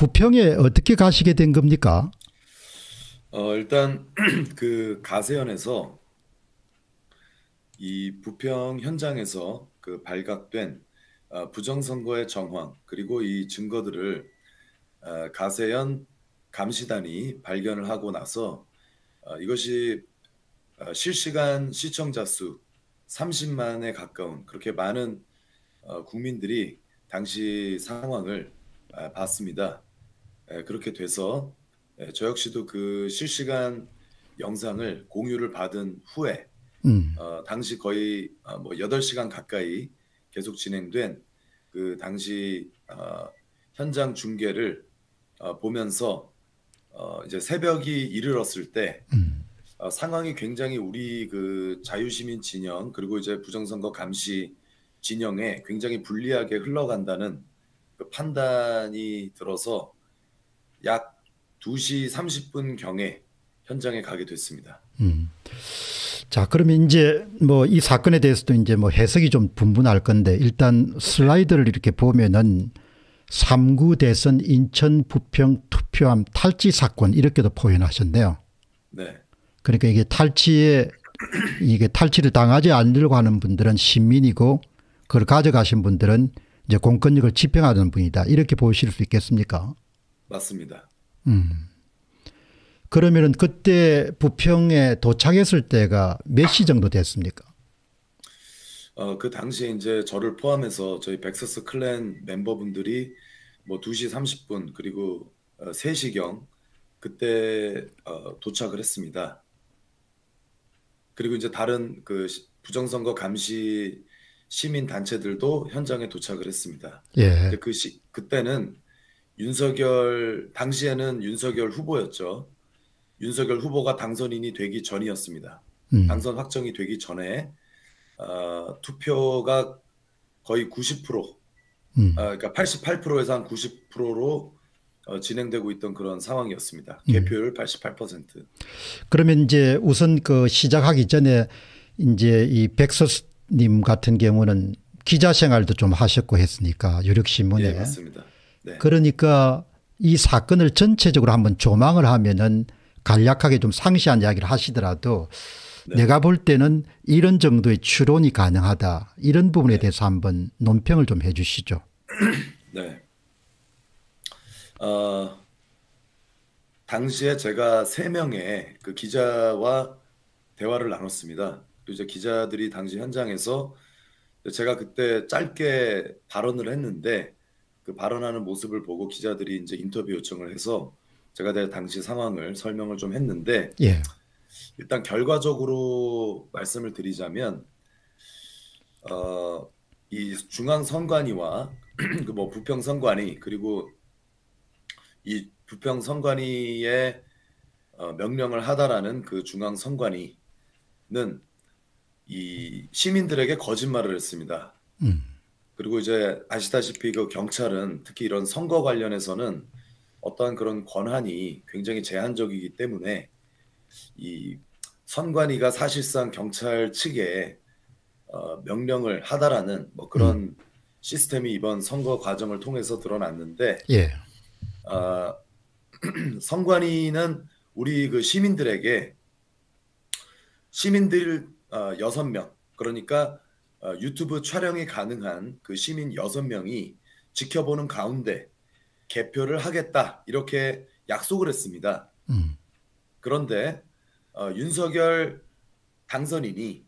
부평에 어떻게 가시게 된 겁니까? 일단 그 가세연에서 이 부평 현장에서 그 발각된 부정선거의 정황 그리고 이 증거들을 가세연 감시단이 발견을 하고 나서 이것이 실시간 시청자 수 30만에 가까운 그렇게 많은 국민들이 당시 상황을 봤습니다. 그렇게 돼서 저 역시도 그 실시간 영상을 공유를 받은 후에 당시 거의 뭐 8시간 가까이 계속 진행된 그 당시 현장 중계를 보면서 이제 새벽이 이르렀을 때 상황이 굉장히 우리 그 자유시민 진영 그리고 이제 부정선거 감시 진영에 굉장히 불리하게 흘러간다는 그 판단이 들어서 약 2시 30분 경에 현장에 가게 됐습니다. 자, 그러면 이제 뭐 이 사건에 대해서도 이제 뭐 해석이 좀 분분할 건데 일단 슬라이드를 이렇게 보면은 3구 대선 인천 부평 투표함 탈취 사건 이렇게도 표현하셨네요. 네. 그러니까 이게 탈취를 당하지 않으려고 하는 분들은 시민이고 그걸 가져가신 분들은 이제 공권력을 집행하는 분이다. 이렇게 보실 수 있겠습니까? 맞습니다. 그러면은 그때 부평에 도착했을 때가 몇 시 정도 됐습니까? 그 당시에 이제 저를 포함해서 저희 백서스 클랜 멤버분들이 뭐 2시 30분 그리고 3시경 그때 도착을 했습니다. 그리고 이제 다른 그 부정선거 감시 시민 단체들도 현장에 도착을 했습니다. 예. 그때는 당시에는 윤석열 후보였죠. 윤석열 후보가 당선인이 되기 전이었습니다. 당선 확정이 되기 전에 투표가 거의 90%, 그러니까 88%에서 한 90%로 진행되고 있던 그런 상황이었습니다. 개표율 88%. 그러면 이제 우선 그 시작하기 전에 이제 이 백서스님 같은 경우는 기자 생활도 좀 하셨고 했으니까 유력신문에. 예, 맞습니다. 네. 그러니까 이 사건을 전체적으로 한번 조망을 하면은 간략하게 좀 상세한 이야기를 하시더라도 네. 내가 볼 때는 이런 정도의 추론이 가능하다. 이런 부분에 대해서 한번 논평을 좀 해 주시죠. 네. 당시에 제가 3명의 그 기자와 대화를 나눴습니다. 그리고 이제 기자들이 당시 현장에서 제가 그때 짧게 발언을 했는데 그 발언하는 모습을 보고 기자들이 이제 인터뷰 요청을 해서 제가 당시 상황을 설명을 좀 했는데 예. 일단 결과적으로 말씀을 드리자면 이 중앙선관위와 그 뭐 부평선관위 그리고 이 부평선관위의 명령을 하다라는 그 중앙선관위는 이 시민들에게 거짓말을 했습니다. 그리고 이제 아시다시피 그 경찰은 특히 이런 선거 관련해서는 어떠한 그런 권한이 굉장히 제한적이기 때문에 이 선관위가 사실상 경찰 측에 명령을 하다라는 뭐 그런 시스템이 이번 선거 과정을 통해서 드러났는데 예. 선관위는 우리 그 시민들 6명 그러니까 유튜브 촬영이 가능한 그 시민 6명이 지켜보는 가운데 개표를 하겠다 이렇게 약속을 했습니다. 그런데 윤석열 당선이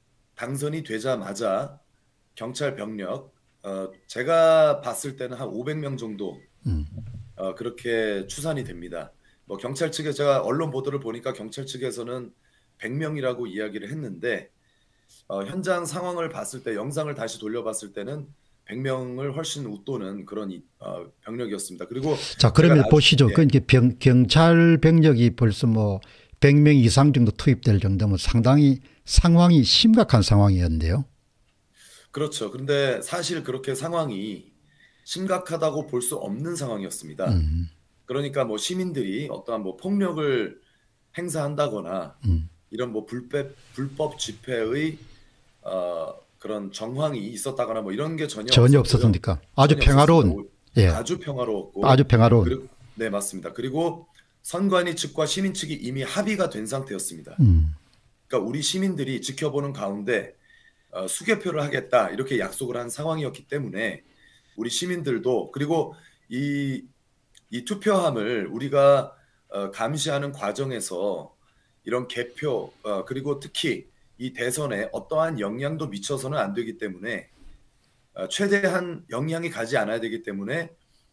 되자마자 경찰 병력 제가 봤을 때는 한 500명 정도 그렇게 추산이 됩니다. 뭐 경찰 측에 제가 언론 보도를 보니까 경찰 측에서는 100명이라고 이야기를 했는데 현장 상황을 봤을 때 영상을 다시 돌려봤을 때는 100명을 훨씬 웃도는 그런 병력이었습니다. 그리고 자, 그러면 보시죠. 그러니까 경찰 병력이 벌써 뭐 100명 이상 정도 투입될 정도면 상당히 상황이 심각한 상황이었는데요. 그렇죠. 그런데 사실 그렇게 상황이 심각하다고 볼 수 없는 상황이었습니다. 그러니까 뭐 시민들이 어떠한 뭐 폭력을 행사한다거나 이런 뭐 불법 집회의 그런 정황이 있었다거나 뭐 이런 게 전혀 없었으니까 아주 전혀 평화로운 없었습니다. 예. 아주 평화로웠고 아주 평화로운. 네, 맞습니다. 그리고 선관위 측과 시민 측이 이미 합의가 된 상태였습니다. 그러니까 우리 시민들이 지켜보는 가운데 수개표를 하겠다 이렇게 약속을 한 상황이었기 때문에 우리 시민들도 그리고 이 투표함을 우리가 감시하는 과정에서 이런 개표 그리고 특히 이 대선에 어떠한 영향도 미쳐서는 안 되기 때문에 최대한 영향이 가지 않아야 되기 때문에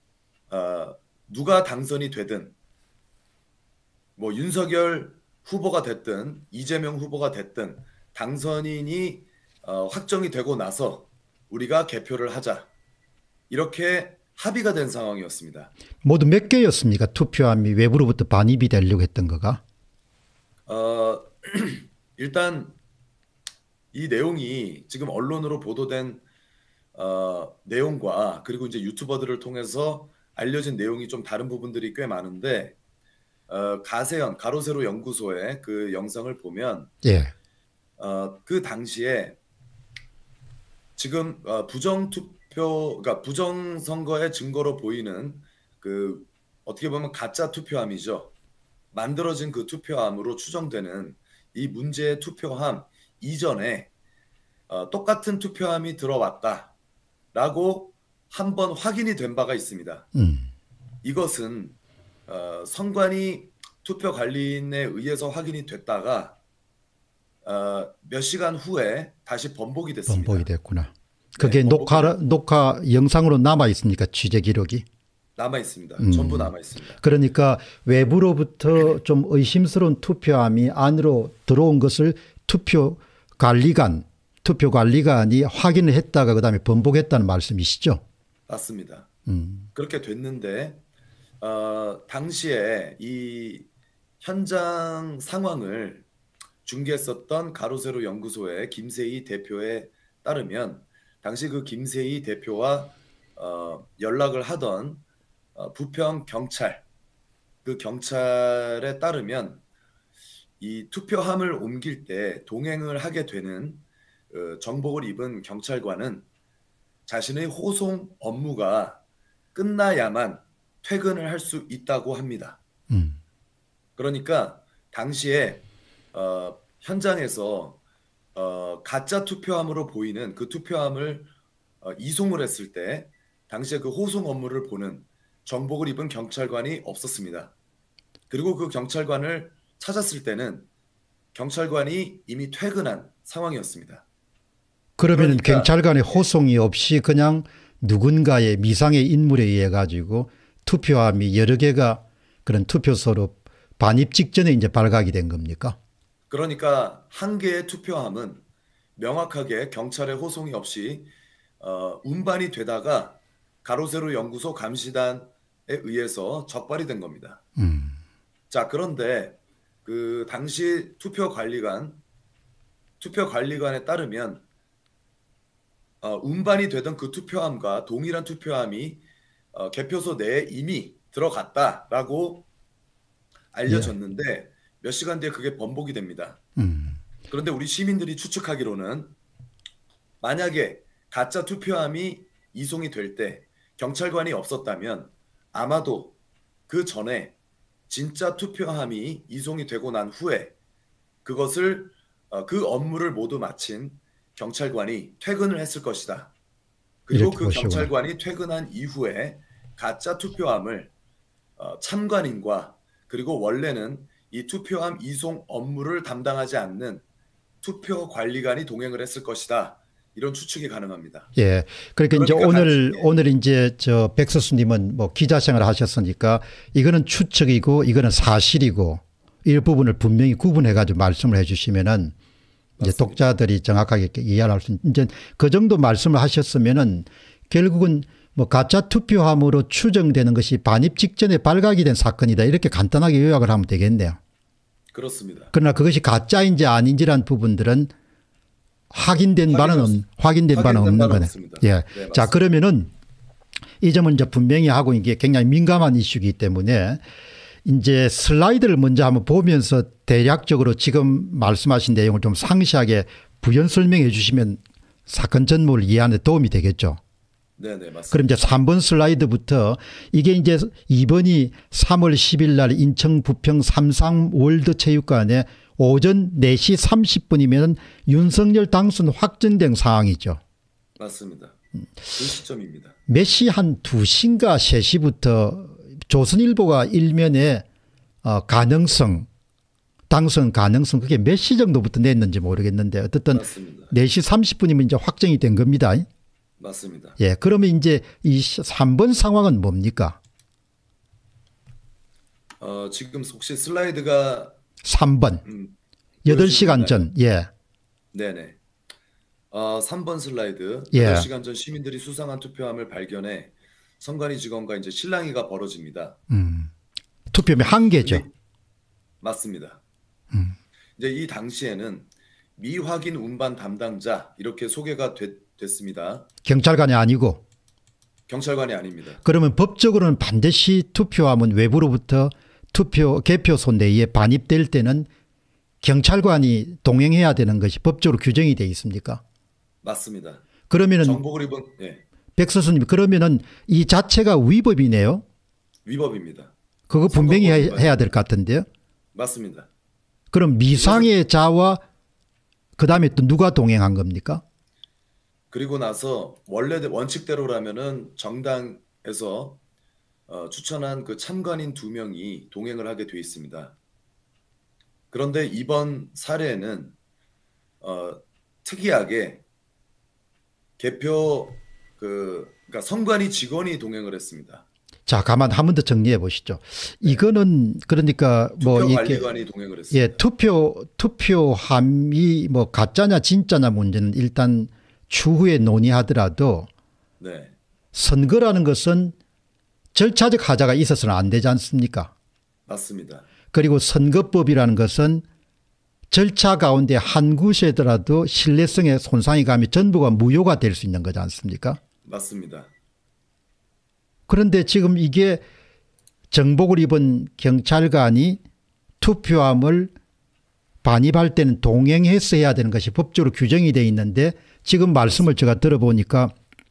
누가 당선이 되든 뭐 윤석열 후보가 됐든 이재명 후보가 됐든 당선인이 확정이 되고 나서 우리가 개표를 하자 이렇게 합의가 된 상황이었습니다. 모두 몇 개였습니까? 투표함이 외부로부터 반입이 되려고 했던 거가? 일단 이 내용이 지금 언론으로 보도된 내용과 그리고 이제 유튜버들을 통해서 알려진 내용이 좀 다른 부분들이 꽤 많은데 가세현 가로세로 연구소의 그 영상을 보면 예. 그 당시에 지금 그러니까 부정선거의 증거로 보이는 그 어떻게 보면 가짜 투표함이죠. 만들어진 그 투표함으로 추정되는 이 문제의 투표함 이전에 똑같은 투표함이 들어왔다라고 한번 확인이 된 바가 있습니다. 이것은 선관위 투표관리인에 의해서 확인이 됐다가 몇 시간 후에 다시 번복이 됐습니다. 번복이 됐구나. 그게 네, 녹화 영상으로 남아 있습니까? 취재 기록이? 남아 있습니다. 전부 남아 있습니다. 그러니까 외부로부터 좀 의심스러운 투표함이 안으로 들어온 것을 투표관리관이 확인을 했다가 그다음에 번복했다는 말씀이시죠? 맞습니다. 그렇게 됐는데 당시에 이 현장 상황을 중계했었던 가로세로 연구소의 김세희 대표에 따르면 당시 그 김세희 대표와 연락을 하던 부평 경찰 그 경찰에 따르면 이 투표함을 옮길 때 동행을 하게 되는 정복을 입은 경찰관은 자신의 호송 업무가 끝나야만 퇴근을 할 수 있다고 합니다. 그러니까 당시에 현장에서 가짜 투표함으로 보이는 그 투표함을 이송을 했을 때 당시에 그 호송 업무를 보는 정복을 입은 경찰관이 없었습니다. 그리고 그 경찰관을 찾았을 때는 경찰관이 이미 퇴근한 상황이었습니다. 그러면 경찰관의 호송이 없이 그냥 누군가의 미상의 인물에 의해 가지고 투표함이 여러 개가 그런 투표소로 반입 직전에 이제 발각이 된 겁니까? 그러니까 한 개의 투표함은 명확하게 경찰의 호송이 없이 운반이 되다가 가로세로 연구소 감시단에 의해서 적발이 된 겁니다. 자, 그런데 그 당시 투표관리관에 따르면 운반이 되던 그 투표함과 동일한 투표함이 개표소 내에 이미 들어갔다라고 알려졌는데 예. 몇 시간 뒤에 그게 번복이 됩니다. 그런데 우리 시민들이 추측하기로는 만약에 가짜 투표함이 이송이 될 때 경찰관이 없었다면 아마도 그 전에 진짜 투표함이 이송이 되고 난 후에 그것을 그 업무를 모두 마친 경찰관이 퇴근을 했을 것이다. 그리고 그 보시구나. 경찰관이 퇴근한 이후에 가짜 투표함을 참관인과 그리고 원래는 이 투표함 이송 업무를 담당하지 않는 투표관리관이 동행을 했을 것이다. 이런 추측이 가능합니다. 예. 그러니까 이제 오늘 이제 저 백서수님은 뭐 기자 생활을 하셨으니까 이거는 추측이고 이거는 사실이고 일부분을 분명히 구분해 가지고 말씀을 해 주시면은 이제 독자들이 정확하게 이해할 수 있는 이제 그 정도 말씀을 하셨으면은 결국은 뭐 가짜 투표함으로 추정되는 것이 반입 직전에 발각이 된 사건이다. 이렇게 간단하게 요약을 하면 되겠네요. 그렇습니다. 그러나 그것이 가짜인지 아닌지란 부분들은 확인된 바는 없는 거네. 예. 네, 자, 그러면은 이 점은 이제 분명히 하고 이게 굉장히 민감한 이슈이기 때문에 이제 슬라이드를 먼저 한번 보면서 대략적으로 지금 말씀하신 내용을 좀 상세하게 부연 설명해 주시면 사건 전모를 이해하는 데 도움이 되겠죠. 네네, 맞습니다. 그럼 이제 3번 슬라이드부터 이게 이제 2번이 3월 10일 날 인천 부평 삼상 월드체육관에 오전 4시 30분이면 윤석열 당선 확정된 상황이죠. 맞습니다. 그 시점입니다. 몇 시 한 2시인가 3시부터 조선일보가 일면에 가능성 당선 가능성 그게 몇 시 정도부터 냈는지 모르겠는데 어쨌든 맞습니다. 4시 30분이면 이제 확정이 된 겁니다. 맞습니다. 예, 그러면 이제 이 3번 상황은 뭡니까? 지금 혹시 슬라이드가 3번 8시간 전. 예. 네네. 3번 슬라이드. 예. 8시간 전 시민들이 수상한 투표함을 발견해 선관위 직원과 이제 실랑이가 벌어집니다. 투표함이 한 개죠. 맞습니다. 이제 이 당시에는 미확인 운반 담당자 이렇게 소개가 됐습니다. 경찰관이 아니고. 경찰관이 아닙니다. 그러면 법적으로는 반드시 투표함은 외부로부터 개표소 내에 반입될 때는 경찰관이 동행해야 되는 것이 법적으로 규정이 되어 있습니까? 맞습니다. 그러면은 정복을 입은 백서스님 그러면은 이 자체가 위법이네요. 위법입니다. 그거 분명히 해야 될 것 같은데요. 맞습니다. 그럼 미상의 자와 그다음에 또 누가 동행한 겁니까? 그리고 나서 원래 원칙대로라면은 정당에서 추천한 그 참관인 2명이 동행을 하게 돼 있습니다. 그런데 이번 사례는 특이하게 그러니까 선관위 직원이 동행을 했습니다. 자, 가만 한 번 더 정리해 보시죠. 이거는 그러니까 뭐 이렇게 투표관리관이 동행을 했습니다. 예, 투표함이 뭐 가짜냐 진짜냐 문제는 일단 추후에 논의하더라도 네. 선거라는 것은 절차적 하자가 있어서는 안 되지 않습니까? 맞습니다. 그리고 선거법이라는 것은 절차 가운데 한 곳이더라도 신뢰성에 손상이 가면 전부가 무효가 될 수 있는 거지 않습니까? 맞습니다. 그런데 지금 이게 정복을 입은 경찰관이 투표함을 반입할 때는 동행해서 해야 되는 것이 법적으로 규정이 되어 있는데 지금 말씀을 제가 들어보니까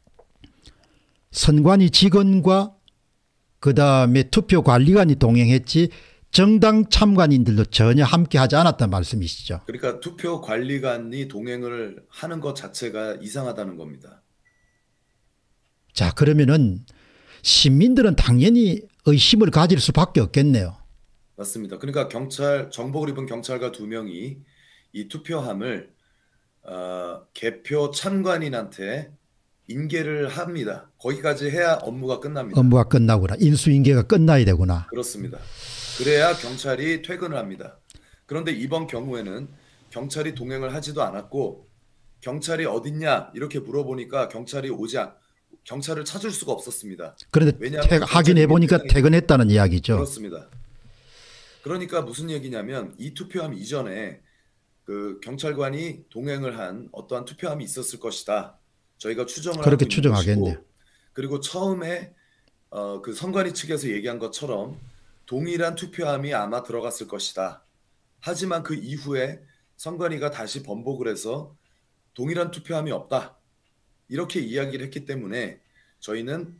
선관위 직원과 그다음에 투표관리관이 동행했지 정당 참관인들도 전혀 함께하지 않았다는 말씀이시죠. 그러니까 투표관리관이 동행을 하는 것 자체가 이상하다는 겁니다. 자, 그러면은 시민들은 당연히 의심을 가질 수밖에 없겠네요. 맞습니다. 그러니까 정복을 입은 경찰관 2명이 이 투표함을 개표 참관인한테 인계를 합니다. 거기까지 해야 업무가 끝납니다. 업무가 끝나구나. 인수인계가 끝나야 되구나. 그렇습니다. 그래야 경찰이 퇴근을 합니다. 그런데 이번 경우에는 경찰이 동행을 하지도 않았고 경찰이 어딨냐 이렇게 물어보니까 경찰을 찾을 수가 없었습니다. 그런데 확인해 보니까 퇴근했다는 이야기죠. 그렇습니다. 그러니까 무슨 얘기냐면 이 투표함 이전에 그 경찰관이 동행을 한 어떠한 투표함이 있었을 것이다. 저희가 추정을 그렇게 하고 있는 추정하겠네요. 것이고, 그리고 처음에 그 선관위 측에서 얘기한 것처럼 동일한 투표함이 아마 들어갔을 것이다. 하지만 그 이후에 선관위가 다시 번복을 해서 동일한 투표함이 없다. 이렇게 이야기를 했기 때문에 저희는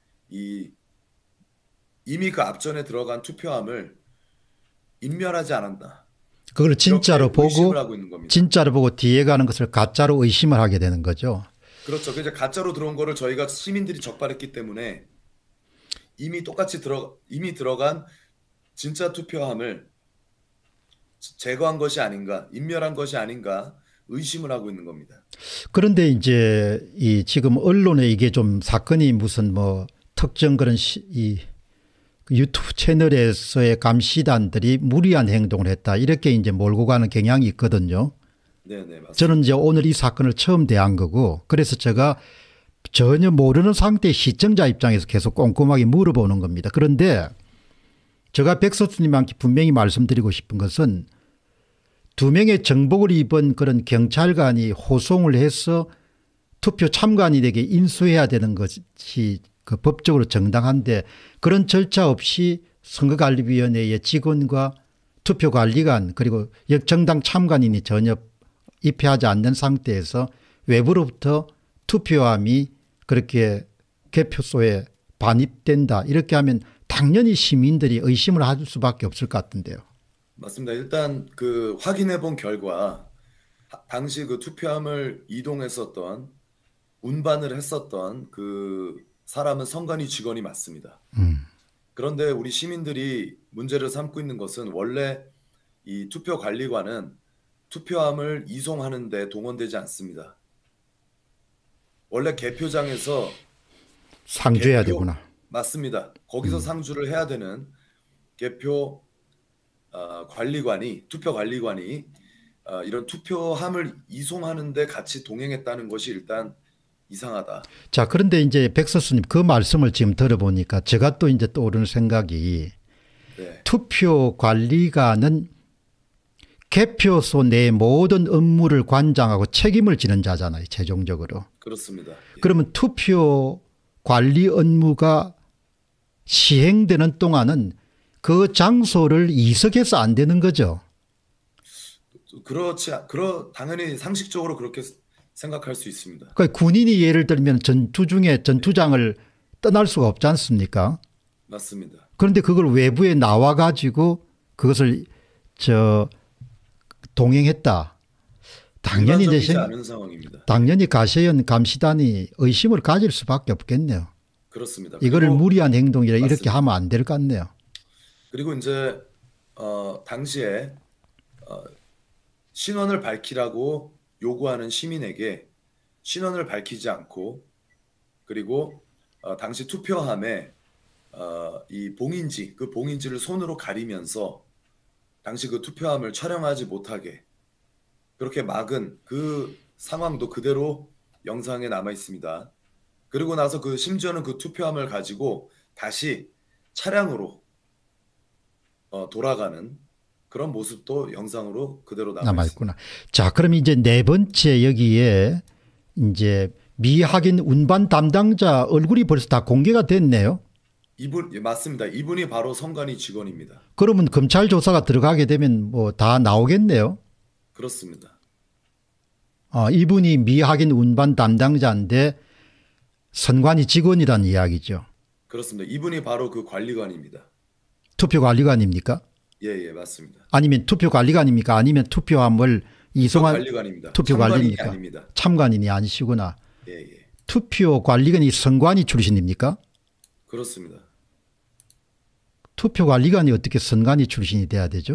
이미 그 앞전에 들어간 투표함을 인멸하지 않았다. 그걸 진짜로 보고 뒤에 가는 것을 가짜로 의심을 하게 되는 거죠. 그렇죠. 그래서 가짜로 들어온 거를 저희가 시민들이 적발했기 때문에 이미 들어간 진짜 투표함을 제거한 것이 아닌가, 인멸한 것이 아닌가 의심을 하고 있는 겁니다. 그런데 이제 지금 언론에 이게 좀 사건이 무슨 뭐 특정 그런 유튜브 채널에서의 감시단들이 무리한 행동을 했다 이렇게 이제 몰고 가는 경향이 있거든요. 네네, 맞습니다. 저는 이제 오늘 이 사건을 처음 대한 거고 그래서 제가 전혀 모르는 상태의 시청자 입장에서 계속 꼼꼼하게 물어보는 겁니다. 그런데 제가 백서수님한테 분명히 말씀드리고 싶은 것은 2명의 정복을 입은 그런 경찰관이 호송을 해서 투표 참관인에게 인수해야 되는 것이 그 법적으로 정당한데 그런 절차 없이 선거관리위원회의 직원과 투표관리관 그리고 역정당 참관인이 전혀 입회하지 않는 상태에서 외부로부터 투표함이 그렇게 개표소에 반입된다 이렇게 하면 당연히 시민들이 의심을 할 수밖에 없을 것 같은데요. 맞습니다. 일단 그 확인해 본 결과 당시 그 투표함을 이동했었던 운반을 했었던 그 사람은 선관위 직원이 맞습니다. 그런데 우리 시민들이 문제를 삼고 있는 것은 원래 이 투표관리관은 투표함을 이송하는 데 동원되지 않습니다. 원래 개표장에서 상주해야 되구나. 맞습니다. 거기서 상주를 해야 되는 개표 관리관이 투표관리관이 이런 투표함을 이송하는 데 같이 동행했다는 것이 일단 이상하다. 자, 그런데 이제 백서스님 그 말씀을 지금 들어보니까 제가 또 이제 떠오르는 생각이 네. 투표관리관은 개표소 내 모든 업무를 관장하고 책임을 지는 자잖아요. 최종적으로. 그렇습니다. 그러면 투표 관리 업무가 시행되는 동안은 그 장소를 이석해서 안 되는 거죠. 당연히 상식적으로 그렇게 생각할 수 있습니다. 그러니까 군인이 예를 들면 전투 중에 전투장을 떠날 수가 없지 않습니까? 맞습니다. 그런데 그걸 외부에 나와 가지고 그것을 동행했다. 당연히 일반적이지 않은 상황입니다. 당연히 가세현 감시단이 의심을 가질 수밖에 없겠네요. 그렇습니다. 이거를 무리한 행동이라 맞습니다. 이렇게 하면 안 될 것 같네요. 그리고 이제 당시에 신원을 밝히라고 요구하는 시민에게 신원을 밝히지 않고 그리고 당시 투표함에 이 봉인지 그 봉인지를 손으로 가리면서 당시 그 투표함을 촬영하지 못하게 그렇게 막은 그 상황도 그대로 영상에 남아 있습니다. 그리고 나서 심지어는 그 투표함을 가지고 다시 차량으로 돌아가는 그런 모습도 영상으로 그대로 남아 있구나. 자, 그럼 이제 네 번째 여기에 이제 미확인 운반 담당자 얼굴이 벌써 다 공개가 됐네요. 맞습니다. 이분이 바로 선관위 직원입니다. 그러면 검찰 조사가 들어가게 되면 뭐 다 나오겠네요. 그렇습니다. 이분이 미확인 운반 담당자인데 선관위 직원이라는 이야기죠. 그렇습니다. 이분이 바로 그 관리관입니다. 투표관리관입니까? 예, 맞습니다. 아니면 투표관리관입니까? 아니면 투표함을 이송한 관리관입니다. 투표관리입니까? 아닙니다. 참관인이 아니시구나. 예. 투표관리관이 선관위 출신입니까? 그렇습니다. 투표관리관이 어떻게 선관위 출신이 돼야 되죠?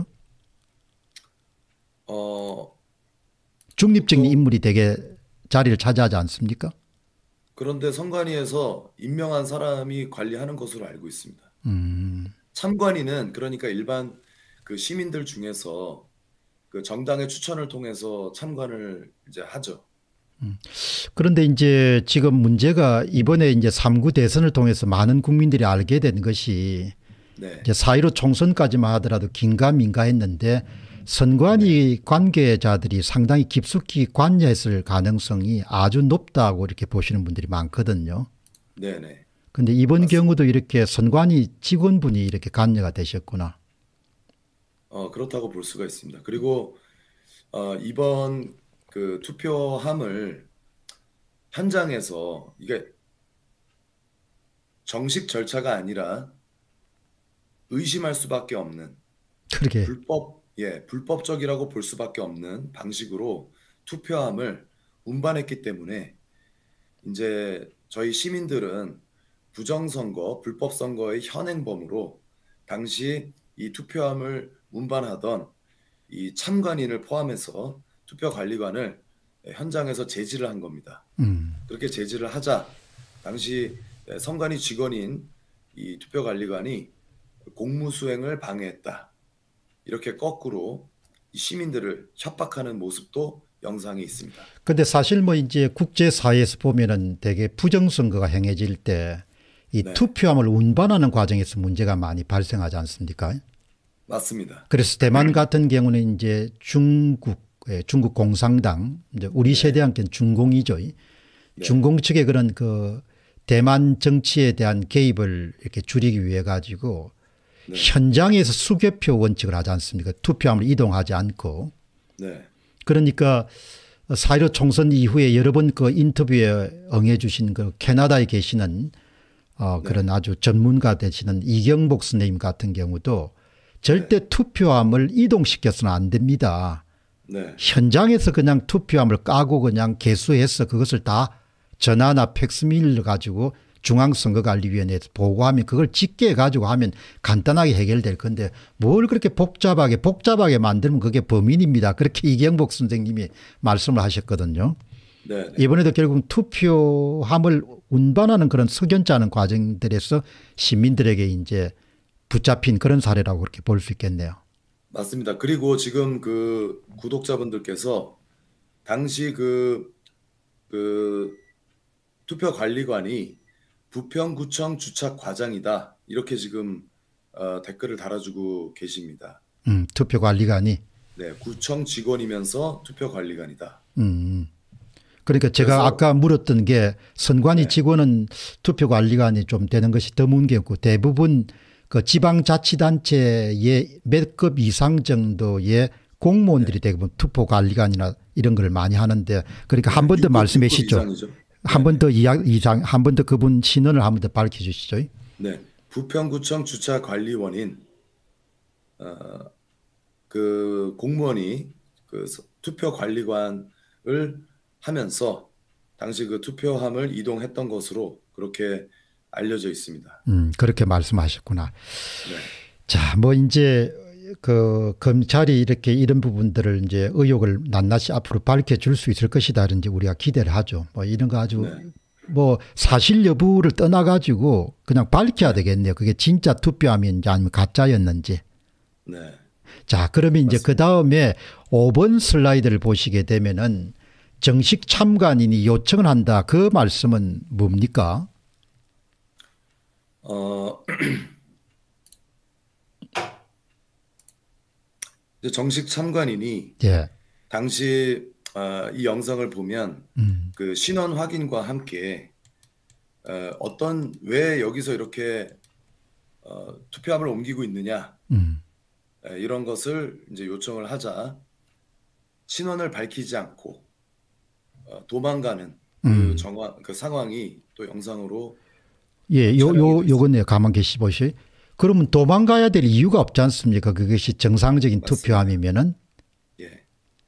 중립적인 인물이 되게 자리를 차지하지 않습니까? 그런데 선관위에서 임명한 사람이 관리하는 것으로 알고 있습니다. 참관인은 그러니까 일반 그 시민들 중에서 그 정당의 추천을 통해서 참관을 이제 하죠. 그런데 이제 지금 문제가 이번에 이제 3구 대선을 통해서 많은 국민들이 알게 된 것이 네. 이제 4.15 총선까지만 하더라도 긴가민가했는데 선관위 관계자들이 상당히 깊숙이 관여했을 가능성이 아주 높다고 이렇게 보시는 분들이 많거든요. 네네. 그런데 이번 맞습니다. 경우도 이렇게 선관위 직원분이 이렇게 관여가 되셨구나. 그렇다고 볼 수가 있습니다. 그리고 이번 그 투표함을 현장에서 이게 정식 절차가 아니라 의심할 수밖에 없는 그러게. 불법적이라고 볼 수밖에 없는 방식으로 투표함을 운반했기 때문에 이제 저희 시민들은 부정선거, 불법선거의 현행범으로 당시 이 투표함을 운반하던 이 참관인을 포함해서 투표관리관을 현장에서 제지를 한 겁니다. 그렇게 제지를 하자 당시 선관위 직원인 이 투표관리관이 공무수행을 방해했다. 이렇게 거꾸로 시민들을 협박하는 모습도 영상에 있습니다. 그런데 사실 뭐 이제 국제사회에서 보면은 되게 부정선거가 행해질 때 이 네. 투표함을 운반하는 과정에서 문제가 많이 발생하지 않습니까? 맞습니다. 그래서 대만 같은 경우는 이제 중국 공산당, 이제 우리 세대한테는 중공이죠. 중공 측의 그런 그 대만 정치에 대한 개입을 이렇게 줄이기 위해 가지고 현장에서 수개표 원칙을 하지 않습니까? 투표함을 이동하지 않고. 네. 그러니까 4.15 총선 이후에 여러 번 그 인터뷰에 응해 주신 그 캐나다에 계시는 네. 그런 아주 전문가 되시는 이경복 선생님 같은 경우도 절대 네. 투표함을 이동시켜서는 안 됩니다. 네. 현장에서 그냥 투표함을 까고 그냥 개수해서 그것을 다 전화나 팩스밀로 가지고 중앙선거관리위원회에서 보고하면 그걸 집계해 가지고 하면 간단하게 해결될 건데 뭘 그렇게 복잡하게 만들면 그게 범인입니다. 그렇게 이경복 선생님이 말씀을 하셨거든요. 네. 네. 이번에도 결국 투표함을 운반하는 그런 석연치 않은 과정들에서 시민들에게 이제 붙잡힌 그런 사례라고 그렇게 볼 수 있겠네요. 맞습니다. 그리고 지금 그 구독자분들께서 당시 그 투표 관리관이 부평구청 주차 과장이다. 이렇게 지금 댓글을 달아주고 계십니다. 투표관리관이. 네, 구청 직원이면서 투표 관리관이다. 그러니까 제가 그래서 아까 물었던 게 선관위 네. 직원은 투표관리관이 좀 되는 것이 드문 게 없고 대부분 그 지방자치단체의 몇 급 이상 정도의 공무원들이 대부분 투표관리관이나 이런 걸 많이 하는데 그러니까 한 번 더 말씀해 주시죠. 이상이죠. 한 번 더 한 번 더 그분 신원을 한 번 더 밝혀 주시죠. 네, 부평구청 주차 관리원인 그 공무원이 그 투표 관리관을 하면서 당시 그 투표함을 이동했던 것으로 그렇게 알려져 있습니다. 그렇게 말씀하셨구나. 네. 자, 뭐 이제 그 검찰이 이렇게 이런 부분들을 이제 의혹을 낱낱이 앞으로 밝혀줄 수 있을 것이다. 이제 우리가 기대를 하죠. 뭐 이런 거 아주 네. 뭐 사실 여부를 떠나가지고 그냥 밝혀야 되겠네요. 그게 진짜 투표함인지 아니면 가짜였는지. 네. 자, 그러면 이제 그 다음에 5번 슬라이드를 보시게 되면은 정식 참관인이 요청을 한다. 그 말씀은 뭡니까? 정식 참관인이 예. 당시 이 영상을 보면 그 신원 확인과 함께 어떤 왜 여기서 이렇게 투표함을 옮기고 있느냐 이런 것을 이제 요청을 하자 신원을 밝히지 않고 도망가는 그 상황이 또 영상으로 예, 요건요. 가만 계시 보시. 그러면 도망가야 될 이유가 없지 않습니까? 그것이 정상적인 맞습니다. 투표함이면은. 예.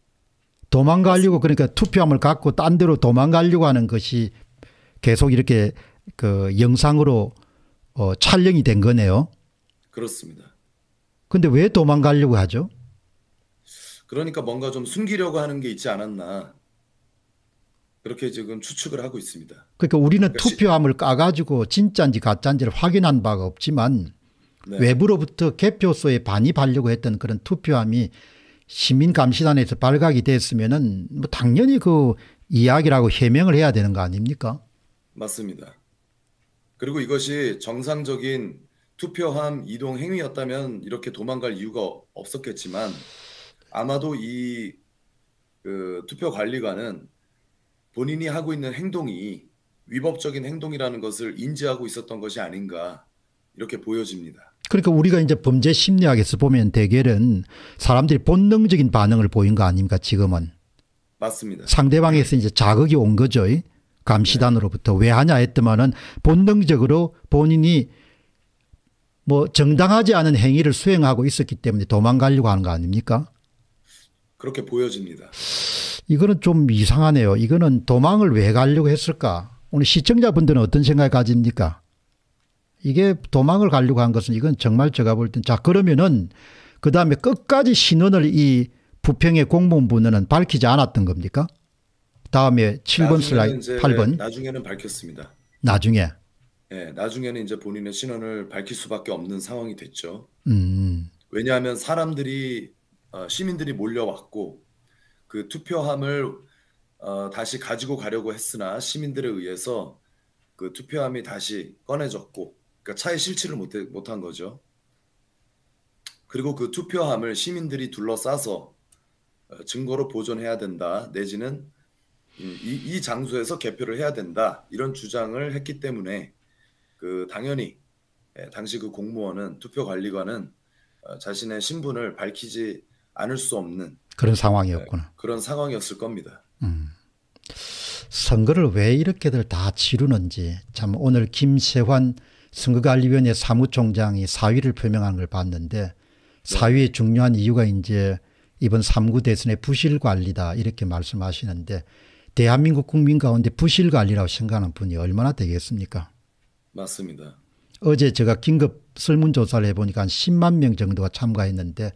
도망가려고 그러니까 투표함을 갖고 딴 데로 도망가려고 하는 것이 계속 이렇게 그 영상으로 촬영이 된 거네요. 그렇습니다. 근데 왜 도망가려고 하죠? 그러니까 뭔가 좀 숨기려고 하는 게 있지 않았나 그렇게 지금 추측을 하고 있습니다. 그러니까 우리는 투표함을 까가지고 진짜인지 가짜인지를 확인한 바가 없지만 네. 외부로부터 개표소에 반입하려고 했던 그런 투표함이 시민감시단에서 발각이 됐으면은 뭐 당연히 그 이야기라고 해명을 해야 되는 거 아닙니까? 맞습니다. 그리고 이것이 정상적인 투표함 이동 행위였다면 이렇게 도망갈 이유가 없었겠지만 아마도 이 그 투표 관리관은 본인이 하고 있는 행동이 위법적인 행동이라는 것을 인지하고 있었던 것이 아닌가 이렇게 보여집니다. 그러니까 우리가 이제 범죄 심리학에서 보면 대개는 사람들이 본능적인 반응을 보인 거 아닙니까 지금은. 맞습니다. 상대방에서 이제 자극이 온 거죠. 감시단으로부터. 왜 하냐 했더만은 본능적으로 본인이 뭐 정당하지 않은 행위를 수행하고 있었기 때문에 도망가려고 하는 거 아닙니까? 그렇게 보여집니다. 이거는 좀 이상하네요. 이거는 도망을 왜 가려고 했을까? 오늘 시청자분들은 어떤 생각을 가집니까? 이게 도망을 가려고 한 것은 이건 정말 제가 볼 땐 자 그러면은 그다음에 끝까지 신원을 이 부평의 공무원분은 밝히지 않았던 겁니까? 다음에 7번 슬라이드 8번. 나중에는 밝혔습니다. 나중에. 네, 나중에는 이제 본인의 신원을 밝힐 수밖에 없는 상황이 됐죠. 왜냐하면 시민들이 몰려왔고 그 투표함을 다시 가지고 가려고 했으나 시민들에 의해서 그 투표함이 다시 꺼내졌고 그러니까 차에 실지를 못한 거죠. 그리고 그 투표함을 시민들이 둘러싸서 증거로 보존해야 된다 내지는 이 장소에서 개표를 해야 된다 이런 주장을 했기 때문에 그 당연히 당시 그 공무원은 투표관리관은 자신의 신분을 밝히지 않을 수 없는 그런 상황이었구나. 그런 상황이었을 겁니다. 선거를 왜 이렇게들 다 치르는지 참 오늘 김세환 선거관리위원회 사무총장이 사의를 표명한 걸 봤는데 사의의 중요한 이유가 이제 이번 3구 대선의 부실 관리다 이렇게 말씀하시는데 대한민국 국민 가운데 부실 관리라고 생각하는 분이 얼마나 되겠습니까? 맞습니다. 어제 제가 긴급 설문조사를 해보니까 한 10만 명 정도가 참가했는데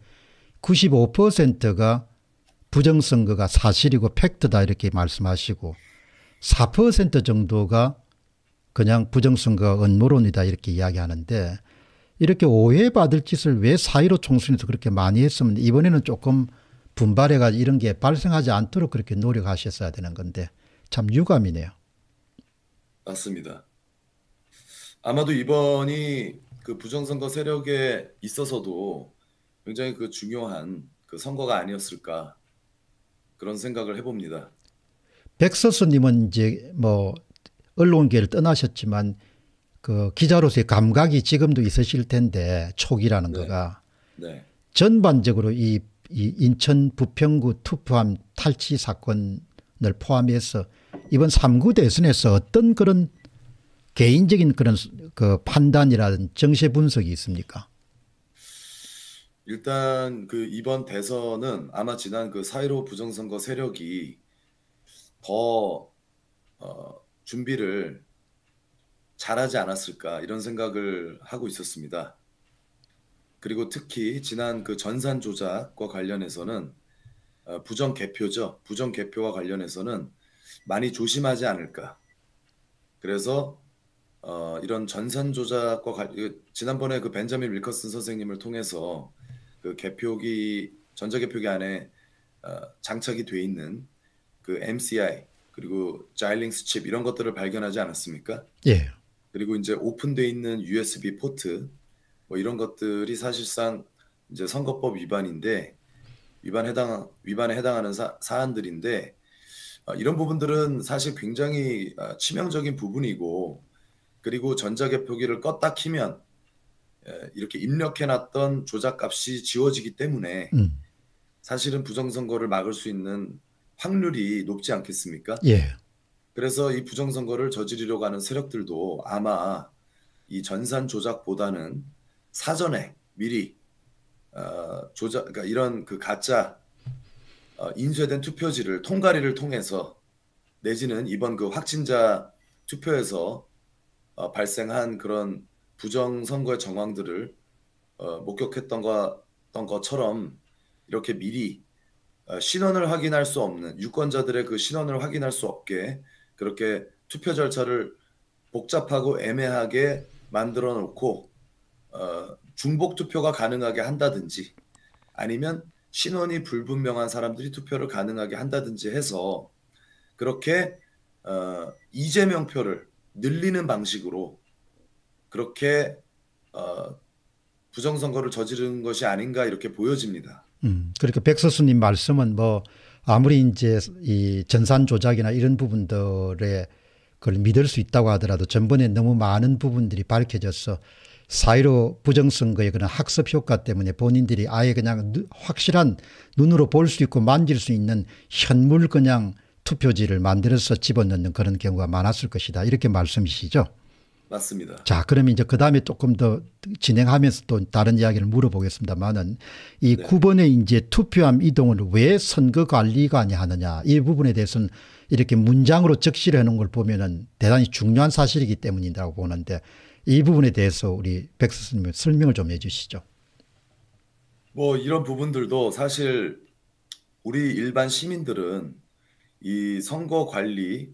95%가 부정선거가 사실이고 팩트다 이렇게 말씀하시고 4% 정도가 그냥 부정선거가 음모론이다 이렇게 이야기하는데 이렇게 오해받을 짓을 왜 4.15 총선에서 그렇게 많이 했으면 이번에는 조금 분발해가지고 이런 게 발생하지 않도록 그렇게 노력하셨어야 되는 건데 참 유감이네요. 맞습니다. 아마도 이번이 그 부정선거 세력에 있어서도 굉장히 그 중요한 그 선거가 아니었을까 그런 생각을 해봅니다. 백서스님은 이제 뭐 언론계를 떠나셨지만 그 기자로서의 감각이 지금도 있으실 텐데 촉이라는 네. 거가 네. 전반적으로 이 인천 부평구 투표함 탈취 사건을 포함해서 이번 3구 대선에서 어떤 그런 개인적인 그런 그 판단이라든 정세 분석이 있습니까? 일단 그 이번 대선은 아마 지난 그 4.15 부정선거 세력이 더 준비를 잘하지 않았을까 이런 생각을 하고 있었습니다. 그리고 특히 지난 그 전산 조작과 관련해서는 부정 개표죠. 부정 개표와 관련해서는 많이 조심하지 않을까. 그래서 이런 전산 조작과 지난번에 그 벤자민 윌커슨 선생님을 통해서 그 개표기 전자개표기 안에 장착이 돼 있는 그 MCI 그리고 자일링스 칩 이런 것들을 발견하지 않았습니까? 예. 그리고 이제 오픈돼 있는 USB 포트 뭐 이런 것들이 사실상 이제 선거법 위반인데 위반에 해당하는 사안들인데 이런 부분들은 사실 굉장히 치명적인 부분이고 그리고 전자개표기를 껐다 키면 이렇게 입력해놨던 조작값이 지워지기 때문에 사실은 부정선거를 막을 수 있는 확률이 높지 않겠습니까? 예. 그래서 이 부정선거를 저지르려고 하는 세력들도 아마 이 전산 조작보다는 사전에 미리 조작, 그러니까 이런 그 가짜 인쇄된 투표지를 통과리를 통해서 내지는 이번 그 확진자 투표에서 발생한 그런 부정선거의 정황들을 목격했던 것처럼 이렇게 미리 신원을 확인할 수 없는 유권자들의 그 신원을 확인할 수 없게 그렇게 투표 절차를 복잡하고 애매하게 만들어 놓고 중복 투표가 가능하게 한다든지 아니면 신원이 불분명한 사람들이 투표를 가능하게 한다든지 해서 그렇게 이재명 표를 늘리는 방식으로 그렇게 부정선거를 저지르는 것이 아닌가 이렇게 보여집니다. 그러니까 백서수님 말씀은 뭐 아무리 이제 이 전산 조작이나 이런 부분들에 그걸 믿을 수 있다고 하더라도 전번에 너무 많은 부분들이 밝혀져서 4.15 부정선거의 그런 학습 효과 때문에 본인들이 아예 그냥 확실한 눈으로 볼 수 있고 만질 수 있는 현물 그냥 투표지를 만들어서 집어넣는 그런 경우가 많았을 것이다. 이렇게 말씀이시죠? 맞습니다. 자, 그러면 이제 그 다음에 조금 더 진행하면서 또 다른 이야기를 물어보겠습니다만은 이 9번의 이제 투표함 이동을 왜 선거관리관이 하느냐 이 부분에 대해서는 이렇게 문장으로 적시를 해놓은 걸 보면은 대단히 중요한 사실이기 때문이라고 보는데 이 부분에 대해서 우리 백 스님 설명을 좀 해주시죠. 뭐 이런 부분들도 사실 우리 일반 시민들은 이 선거 관리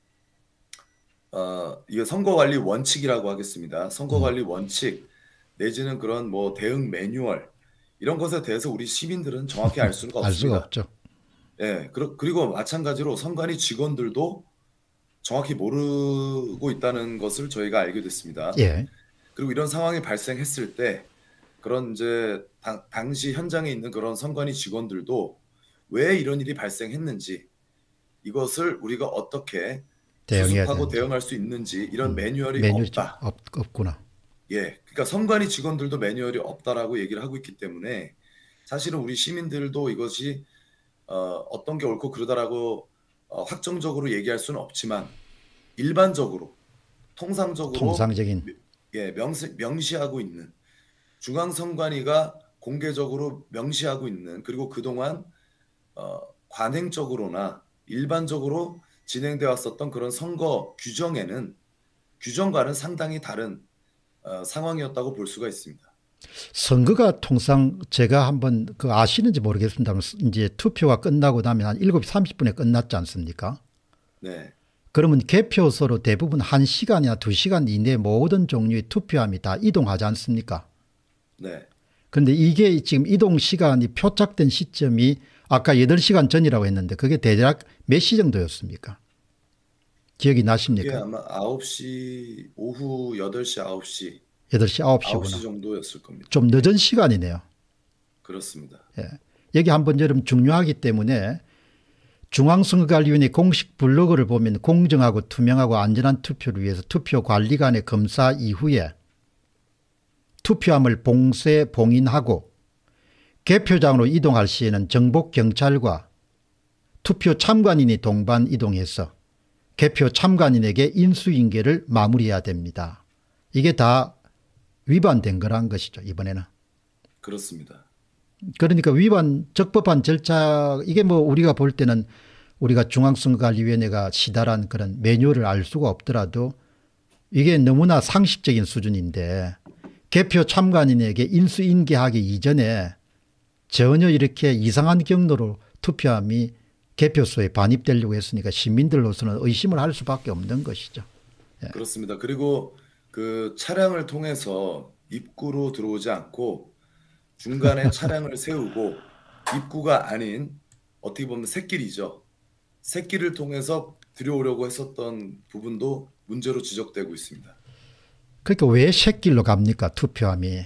이거 선거 관리 원칙이라고 하겠습니다. 선거 관리 원칙 내지는 그런 뭐 대응 매뉴얼 이런 것에 대해서 우리 시민들은 정확히 알 수가 알 수가 없습니다. 없죠. 예, 그리고 마찬가지로 선관위 직원들도 정확히 모르고 있다는 것을 저희가 알게 됐습니다. 예. 그리고 이런 상황이 발생했을 때 그런 이제 당시 현장에 있는 그런 선관위 직원들도 왜 이런 일이 발생했는지 이것을 우리가 어떻게 수습하고 대응할 수 있는지 이런 매뉴얼이 없다. 없구나. 예, 그러니까 선관위 직원들도 매뉴얼이 없다라고 얘기를 하고 있기 때문에 사실은 우리 시민들도 이것이 어떤 게 옳고 그르다라고 확정적으로 얘기할 수는 없지만 일반적으로 통상적으로 통상적인. 예, 명시하고 있는 중앙선관위가 공개적으로 명시하고 있는 그리고 그동안 관행적으로나 일반적으로 진행되어 왔었던 그런 선거 규정에는 규정과는 상당히 다른 상황이었다고 볼 수가 있습니다. 선거가 통상 제가 한번 그 아시는지 모르겠습니다만 이제 투표가 끝나고 나면 한 7시 30분에 끝났지 않습니까? 네. 그러면 개표소로 대부분 1시간이나 2시간 이내 모든 종류의 투표함이 다 이동하지 않습니까? 네. 그런데 이게 지금 이동 시간이 표착된 시점이 아까 8시간 전이라고 했는데 그게 대략 몇 시 정도였습니까? 기억이 그게 나십니까? 아마 9시 오후 8시 9시 8시 9시 9시구나. 정도였을 겁니다. 좀 늦은 시간이네요. 그렇습니다. 예. 여기 한번 여러분 중요하기 때문에 중앙선거관리위원회 공식 블로그를 보면 공정하고 투명하고 안전한 투표를 위해서 투표관리관의 검사 이후에 투표함을 봉인하고 개표장으로 이동할 시에는 정복 경찰과 투표 참관인이 동반 이동해서 개표 참관인에게 인수인계를 마무리해야 됩니다. 이게 다 위반된 거란 것이죠, 이번에는. 그렇습니다. 그러니까 적법한 절차, 이게 뭐 우리가 볼 때는 우리가 중앙선거관리위원회가 시달한 그런 매뉴얼을 알 수가 없더라도 이게 너무나 상식적인 수준인데 개표 참관인에게 인수인계하기 이전에 전혀 이렇게 이상한 경로로 투표함이 개표소에 반입되려고 했으니까 시민들로서는 의심을 할 수밖에 없는 것이죠. 예. 그렇습니다. 그리고 그 차량을 통해서 입구로 들어오지 않고 중간에 차량을 세우고 입구가 아닌 어떻게 보면 샛길이죠. 샛길을 통해서 들여오려고 했었던 부분도 문제로 지적되고 있습니다. 그러니까 왜 샛길로 갑니까, 투표함이?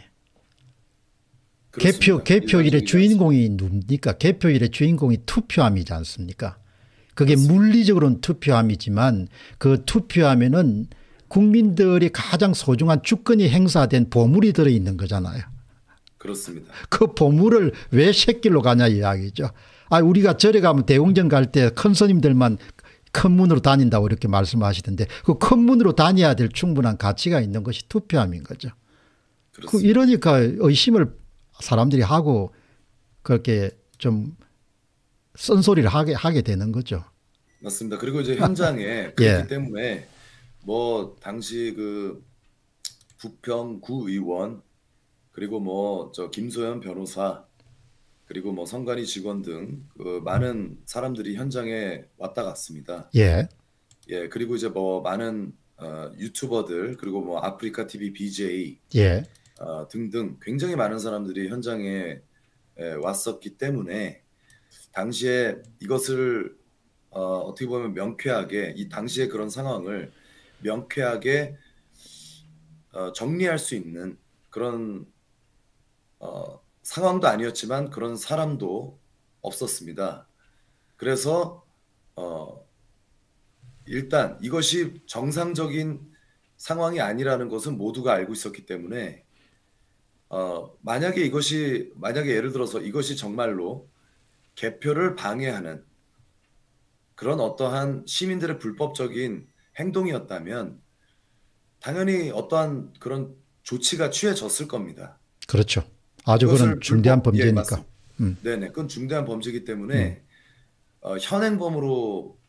그렇습니다. 개표일의 주인공이 누굽니까? 개표일의 주인공이 투표함이지 않습니까? 그게 그렇습니다. 물리적으로는 투표함이지만 그 투표함에는 국민들이 가장 소중한 주권이 행사된 보물이 들어있는 거잖아요. 그렇습니다. 그 보물을 왜 샛길로 가냐 이야기죠. 우리가 절에 가면 대웅전 갈 때 큰 스님들만 큰 문으로 다닌다고 이렇게 말씀하시던데 그 큰 문으로 다녀야 될 충분한 가치가 있는 것이 투표함인 거죠. 이러니까 의심을 사람들이 하고 그렇게 좀 쓴소리를 하게 되는 거죠. 맞습니다. 그리고 이제 현장에 그렇기 예. 때문에 뭐 당시 그 부평 구의원 그리고 뭐 저 김소연 변호사 그리고 뭐 선관위 직원 등 그 많은 사람들이 현장에 왔다 갔습니다. 예. 예, 그리고 이제 뭐 많은 유튜버들 그리고 뭐 아프리카 TV BJ 예. 등등 굉장히 많은 사람들이 현장에 왔었기 때문에 당시에 이것을 어떻게 보면 명쾌하게 이 당시의 그런 상황을 명쾌하게 정리할 수 있는 그런 상황도 아니었지만 그런 사람도 없었습니다. 그래서 일단 이것이 정상적인 상황이 아니라는 것은 모두가 알고 있었기 때문에 만약에 예를 들어서 이것이 정말로 개표를 방해하는 그런 어떠한 시민들의 불법적인 행동이었다면 당연히 어떠한 그런 조치가 취해졌을 겁니다. 그렇죠. 아주 그런 중대한 범죄니까. 네네, 그건 중대한 범죄이기 때문에 현행범으로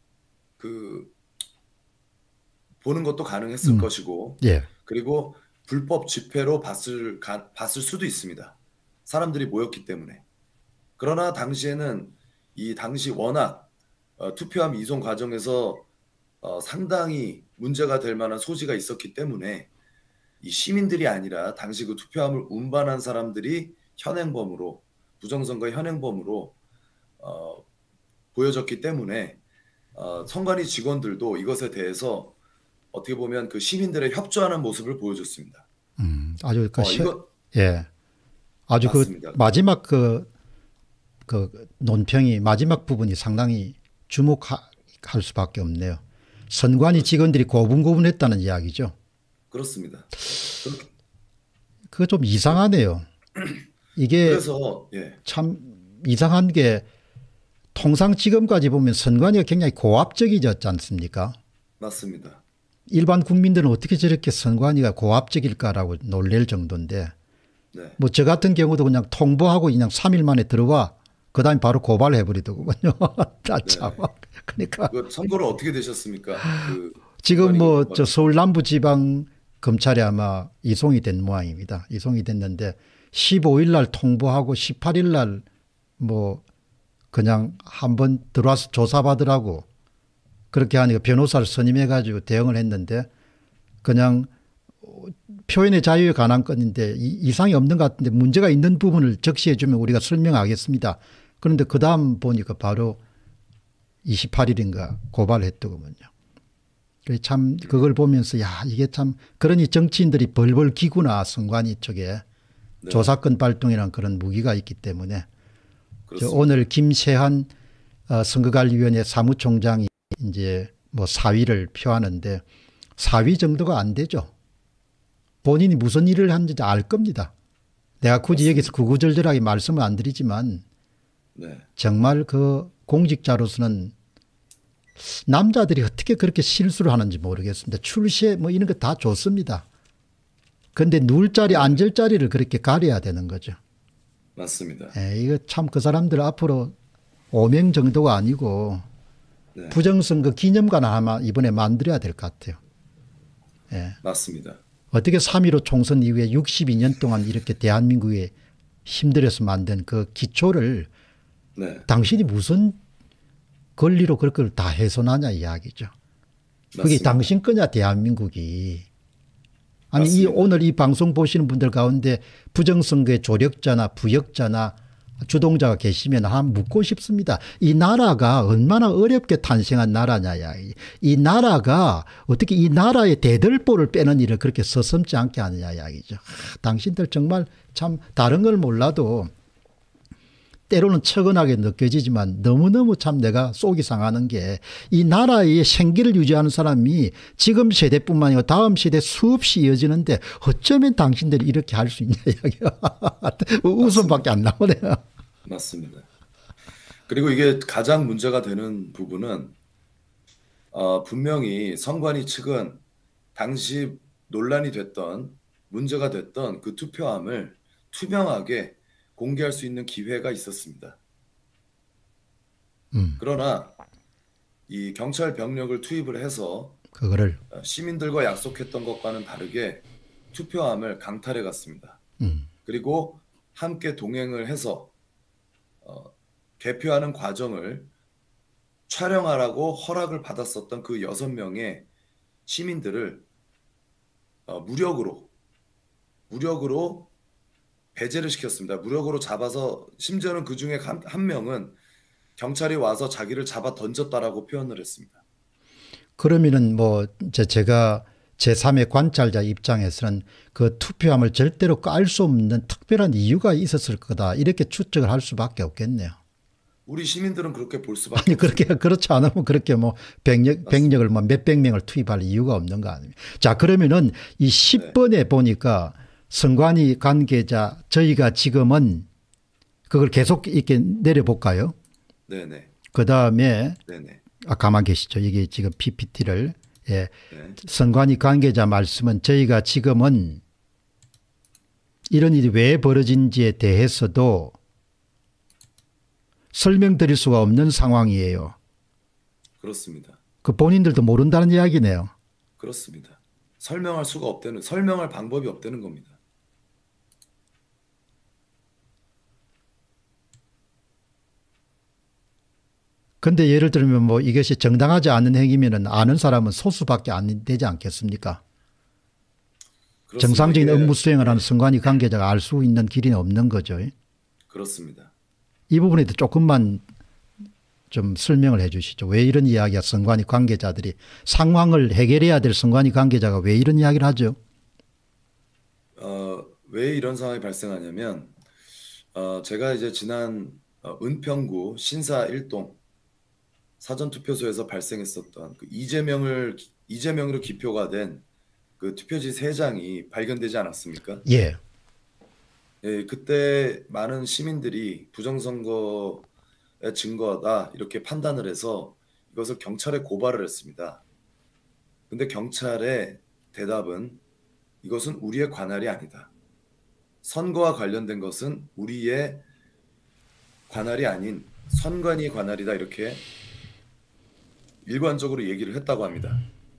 보는 것도 가능했을 것이고, 예. 그리고 불법 집회로 봤을 수도 있습니다. 사람들이 모였기 때문에. 그러나 당시에는 당시 워낙 투표함 이송 과정에서 상당히 문제가 될 만한 소지가 있었기 때문에 이 시민들이 아니라 당시 그 투표함을 운반한 사람들이 현행범으로 부정선거 현행범으로 보여졌기 때문에 선관위 직원들도 이것에 대해서 어떻게 보면 그 시민들의 협조하는 모습을 보여줬습니다. 아주 예, 아주 맞습니다. 그 마지막 그 논평이 마지막 부분이 상당히 주목할 수밖에 없네요. 선관위 직원들이 고분고분했다는 이야기죠. 그렇습니다. 그거 좀 이상하네요. 이게 그래서 예. 참 이상한 게 통상 지금까지 보면 선관위가 굉장히 고압적이지 않습니까? 맞습니다. 일반 국민들은 어떻게 저렇게 선관위가 고압적일까라고 놀랄 정도인데 네. 뭐 저 같은 경우도 그냥 통보하고 그냥 3일 만에 들어와 그다음에 바로 고발해버리더군요. 참. 그러니까 그 선고를 어떻게 되셨습니까? 그 지금 뭐 선관위 저 서울 남부지방 검찰에 아마 이송이 된 모양입니다. 이송이 됐는데 15일 날 통보하고 18일 날 뭐 그냥 한번 들어와서 조사받으라고 그렇게 하니까 변호사를 선임해 가지고 대응을 했는데 그냥 표현의 자유에 관한 건인데 이상이 없는 것 같은데 문제가 있는 부분을 적시해 주면 우리가 설명하겠습니다. 그런데 그다음 보니까 바로 28일인가 고발했더군요. 참 그걸 보면서 야 이게 참 그러니 정치인들이 벌벌 기구나 선관위 쪽에 네. 조사권 발동이라는 그런 무기가 있기 때문에 오늘 김세한 선거관리위원회 사무총장이 이제 뭐 사위를 표하는데 사위 정도가 안 되죠. 본인이 무슨 일을 하는지 알 겁니다. 내가 굳이 여기서 구구절절하게 말씀을 안 드리지만 네. 정말 그 공직자로서는 남자들이 어떻게 그렇게 실수를 하는지 모르겠습니다. 출세 뭐 이런 거 다 좋습니다. 그런데 누울 자리 앉을 자리를 그렇게 가려야 되는 거죠. 맞습니다. 이거 참 그 사람들 앞으로 5명 정도가 아니고 네. 부정선거 기념관 아마 이번에 만들어야 될 것 같아요. 맞습니다. 어떻게 3.15 총선 이후에 62년 동안 이렇게 대한민국에 힘들어서 만든 그 기초를 네. 당신이 무슨 권리로 그걸 다 훼손하냐 이야기죠. 그게 맞습니다. 당신 거냐 대한민국이. 아니 맞습니다. 오늘 이 방송 보시는 분들 가운데 부정선거의 조력자나 부역자나 주동자가 계시면 한번 묻고 싶습니다. 이 나라가 얼마나 어렵게 탄생한 나라냐. 이 나라가 어떻게 이 나라의 대들보를 빼는 일을 그렇게 서슴지 않게 하느냐 이야기죠. 당신들 정말 참 다른 걸 몰라도 때로는 척은하게 느껴지지만 너무너무 참 내가 속이 상하는 게 이 나라의 생기를 유지하는 사람이 지금 세대뿐만 아니라 다음 세대 수없이 이어지는데 어쩌면 당신들이 이렇게 할 수 있냐 이야기야. 웃음밖에 안 나오네요. 맞습니다. 그리고 이게 가장 문제가 되는 부분은 분명히 선관위 측은 당시 논란이 됐던 문제가 됐던 그 투표함을 투명하게 공개할 수 있는 기회가 있었습니다. 그러나 이 경찰 병력을 투입을 해서 그거를 시민들과 약속했던 것과는 다르게 투표함을 강탈해 갔습니다. 그리고 함께 동행을 해서 개표하는 과정을 촬영하라고 허락을 받았었던 그 6명의 시민들을 무력으로 배제를 시켰습니다. 무력으로 잡아서 심지어는 그 중에 한 명은 경찰이 와서 자기를 잡아 던졌다라고 표현을 했습니다. 그러면은 뭐 제가 제3의 관찰자 입장에서는 그 투표함을 절대로 깔 수 없는 특별한 이유가 있었을 거다 이렇게 추측을 할 수밖에 없겠네요. 우리 시민들은 그렇게 볼 수밖에 아니 그렇게 그렇지 않으면 그렇게 뭐 병력을 뭐 몇백 명을 투입할 이유가 없는 거 아닙니까? 자 그러면은 이 10번에 보니까 선관위 관계자 저희가 지금은 그걸 계속 이렇게 내려볼까요? 네네. 그 다음에 네네. 가만 계시죠. 이게 지금 PPT를 네. 선관위 관계자 말씀은 저희가 지금은 이런 일이 왜 벌어진지에 대해서도 설명드릴 수가 없는 상황이에요. 그렇습니다. 그 본인들도 모른다는 이야기네요. 그렇습니다. 설명할 방법이 없다는 겁니다. 근데 예를 들면 뭐 이것이 정당하지 않은 행위면은 아는 사람은 소수밖에 안 되지 않겠습니까? 그렇습니다. 정상적인 업무 수행을 하는 선관위 관계자가 알 수 있는 길이는 없는 거죠. 그렇습니다. 이 부분에 대해 조금만 좀 설명을 해 주시죠. 왜 이런 이야기가 선관위 관계자들이 상황을 해결해야 될 선관위 관계자가 왜 이런 이야기를 하죠? 왜 이런 상황이 발생하냐면 제가 이제 지난 은평구 신사 1동 사전투표소에서 발생했었던 그 이재명으로 기표가 된 그 투표지 3장이 발견되지 않았습니까? 예. 예, 그때 많은 시민들이 부정선거에 증거다 이렇게 판단을 해서 이것을 경찰에 고발을 했습니다. 근데 경찰의 대답은 이것은 우리의 관할이 아니다. 선거와 관련된 것은 우리의 관할이 아닌 선관위의 관할이다 이렇게 일관적으로 얘기를 했다고 합니다.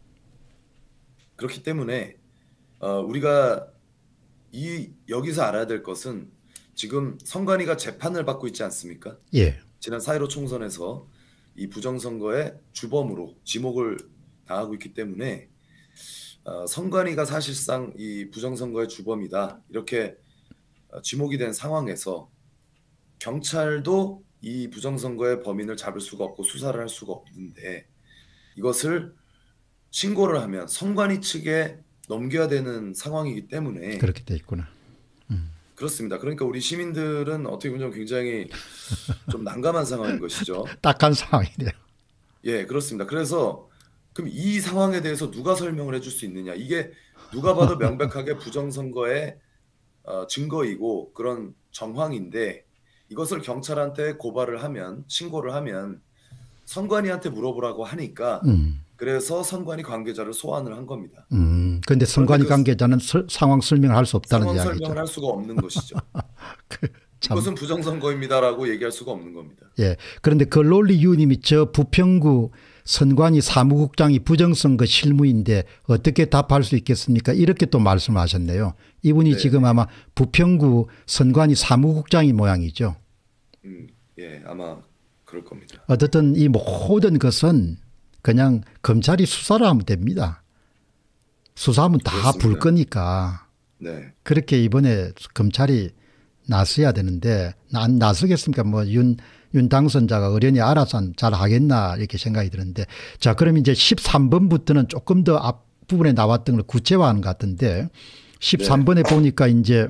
그렇기 때문에 우리가 여기서 알아야 될 것은 지금 선관위가 재판을 받고 있지 않습니까? 예. 지난 4.15 총선에서 이 부정선거의 주범으로 지목을 당하고 있기 때문에 선관위가 사실상 이 부정선거의 주범이다 이렇게 지목이 된 상황에서 경찰도 이 부정선거의 범인을 잡을 수가 없고 수사를 할 수가 없는데 이것을 신고를 하면 선관위 측에 넘겨야 되는 상황이기 때문에 그렇게 돼 있구나. 그렇습니다. 그러니까 우리 시민들은 어떻게 보면 굉장히 좀 난감한 상황인 것이죠. 딱한 상황이네요. 예, 그렇습니다. 그래서 그럼 이 상황에 대해서 누가 설명을 해줄 수 있느냐? 이게 누가 봐도 명백하게 부정선거의 증거이고 그런 정황인데 이것을 경찰한테 고발을 하면 신고를 하면 선관위한테 물어보라고 하니까 그래서 선관위 관계자를 소환을 한 겁니다. 그런데 선관위 관계자는 상황 설명을 할 수 없다는 상황 이야기죠. 설명을 할 수가 없는 것이죠. 참. 이것은 부정선거입니다라고 얘기할 수가 없는 겁니다. 예. 그런데 그 롤리유님이 저 부평구 선관위 사무국장이 부정선거 실무인데 어떻게 답할 수 있겠습니까? 이렇게 또 말씀하셨네요. 이분이 네. 지금 아마 부평구 선관위 사무국장인 모양이죠. 예, 아마 그럴 겁니다. 어쨌든 이 모든 것은 그냥 검찰이 수사를 하면 됩니다. 수사하면 다 불 거니까. 네. 그렇게 이번에 검찰이 나서야 되는데 안 나서겠습니까? 뭐 윤 당선자가 어련히 알아서 잘 하겠나 이렇게 생각이 드는데 자 그럼 이제 13번부터는 조금 더 앞부분에 나왔던 걸 구체화하는 것 같은데 13번에 보니까 이제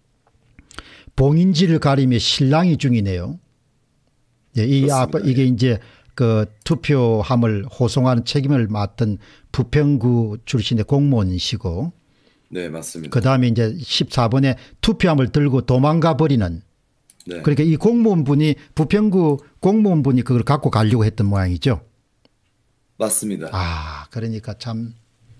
봉인지를 가리며 실랑이 중이네요. 예, 이게 이제 그 투표함을 호송하는 책임을 맡은 부평구 출신의 공무원이시고 네, 맞습니다. 그 다음에 이제 14번에 투표함을 들고 도망가 버리는 네. 그러니까 이 공무원분이 부평구 공무원분이 그걸 갖고 가려고 했던 모양이죠. 맞습니다. 아, 그러니까 참